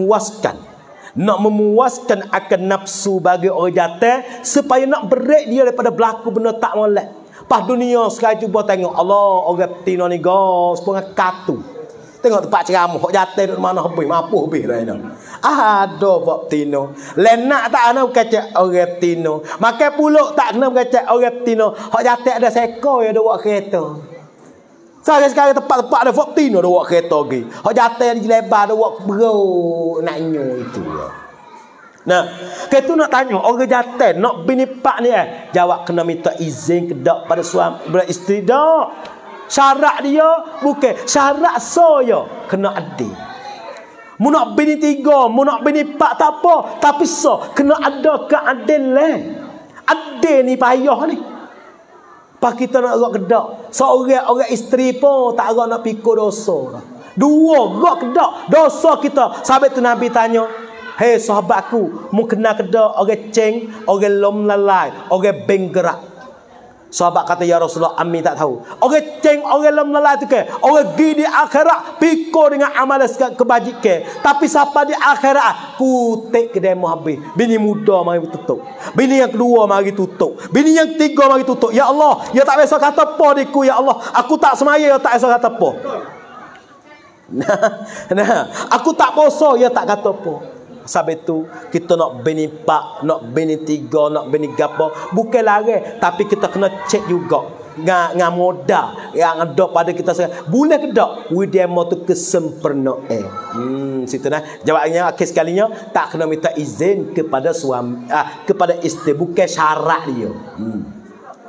memuaskan akan nafsu bagi orang jatuh, supaya nak break dia daripada berlaku benda tak molek. Pas dunia sekarang cuba tengok Allah orang betina ni gos pengen katu. Tengok tempat ceramah hok jatuh duk mana habis mampu habis dah ini. Ada buat betina. Lenak tak kena kecek orang betina. Makan puluk tak kena kecek orang betina. Hok jatuh ada seekor ya ada buat kereta. Sekarang tempat-tempat ada buat betina ada buat kereta lagi. Hok jatuh di lebar ada buat bro nak nyu itu. Nah, kita nak tanya orang jatuh nak bini 4 ni jawab kena minta izin ke dak pada suami beristeri dak. Syarat dia bukan syarat saya kena adil. Mu nak bini 3, mu nak bini 4 tak apa, tapi kena ada keadilan. Adil ni payah ni. Pas kita nak gerak kedak, seorang isteri pun tak gerak nak pikul dosa. 2 gerak kedak dosa kita. Sahabat tu Nabi tanya, "Hei sahabatku, mu kena kedak orang ceng, orang lom lalai, orang benggerak." Sahabat kata, "Ya Rasulullah, kami tak tahu." Orang ceng, orang lom lalai tu ke? Orang pergi di akhirat pikul dengan amalan kebajikan. Tapi siapa di akhirat kutik kedai mu habis. Bini muda mari tutup. Bini yang kedua mari tutup. Bini yang ketiga mari tutup. Ya Allah, ya tak biasa kata apa diku ya Allah. Aku tak semaya ya tak biasa kata apa. Nah, aku tak puasa ya tak kata apa. Sebab itu kita nak bini 4, nak bini 3, nak bini gapo, bukan larang, tapi kita kena cek juga dengan modal yang ada pada kita sekarang. Boleh ke tak widemo tu kesempurnaan? Situ nah jawabnya akhir sekalinya tak kena minta izin kepada suami, kepada isteri, bukan syarat dia.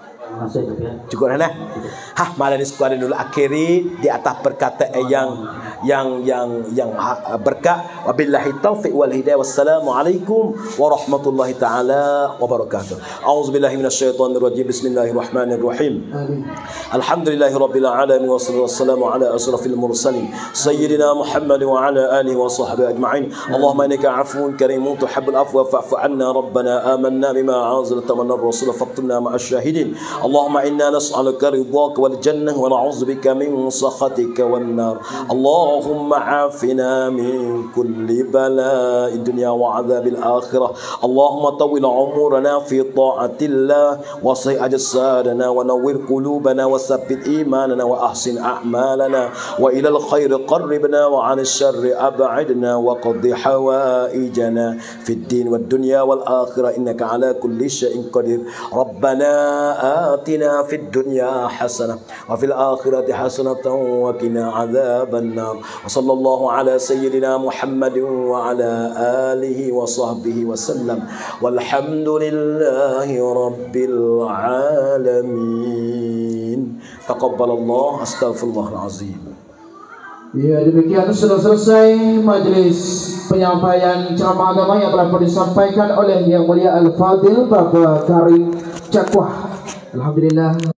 Cukup dah. Malam ni sekolah dulu akhiri di atas perkataan yang berkat. Wabillahi taufiq wal hidayah. Wassalamualaikum warahmatullahi taala wabarakatuh. A'udzubillahi minasyaitonir rajim. Bismillahirrahmanirrahim. Alhamdulillahirabbil alamin wassalatu wassalamu ala asyrafil mursalin sayyidina Muhammad wa ala alihi wa sahbihi ajma'in. Allahumma innaka 'afuwun karimun tuhibbul afwa fa'fu 'anna rabbana amanna bima anzalta min ar-rasul faktubna ma'asy syahidin. Allahumma inna nas'aluka ridhaka wal jannah wa na'udzubika min sakhatika wan nar. Allahumma 'afina min kulli bala'id dunya wa 'adzabil akhirah. Allahumma tawwil 'umurana fi ta'atillah wa sahih ajsadana wa nawwir qulubana wa tsabbit imanana wa ahsin a'malana wa ilal khair qarribna wa 'anil syarri ab'idna wa qaddi hawaijana fid din wad dunya wal akhirah innaka 'ala kulli syai'in qadir. Rabbana atina fid dunya hasanah wa fil akhirati hasanatan wa qina 'adzabannar. Wa sallallahu ala sayyidina Muhammadin wa ala alihi wa sahbihi wa sallam. Walhamdulillahi rabbil alamin. Taqabbalallah. Astaghfirullahal azim. Ya, demikian sudah selesai majelis penyampaian ceramah agama yang telah disampaikan oleh Yang Mulia Al-Fadil Bapak Karim Cakwah. Alhamdulillah.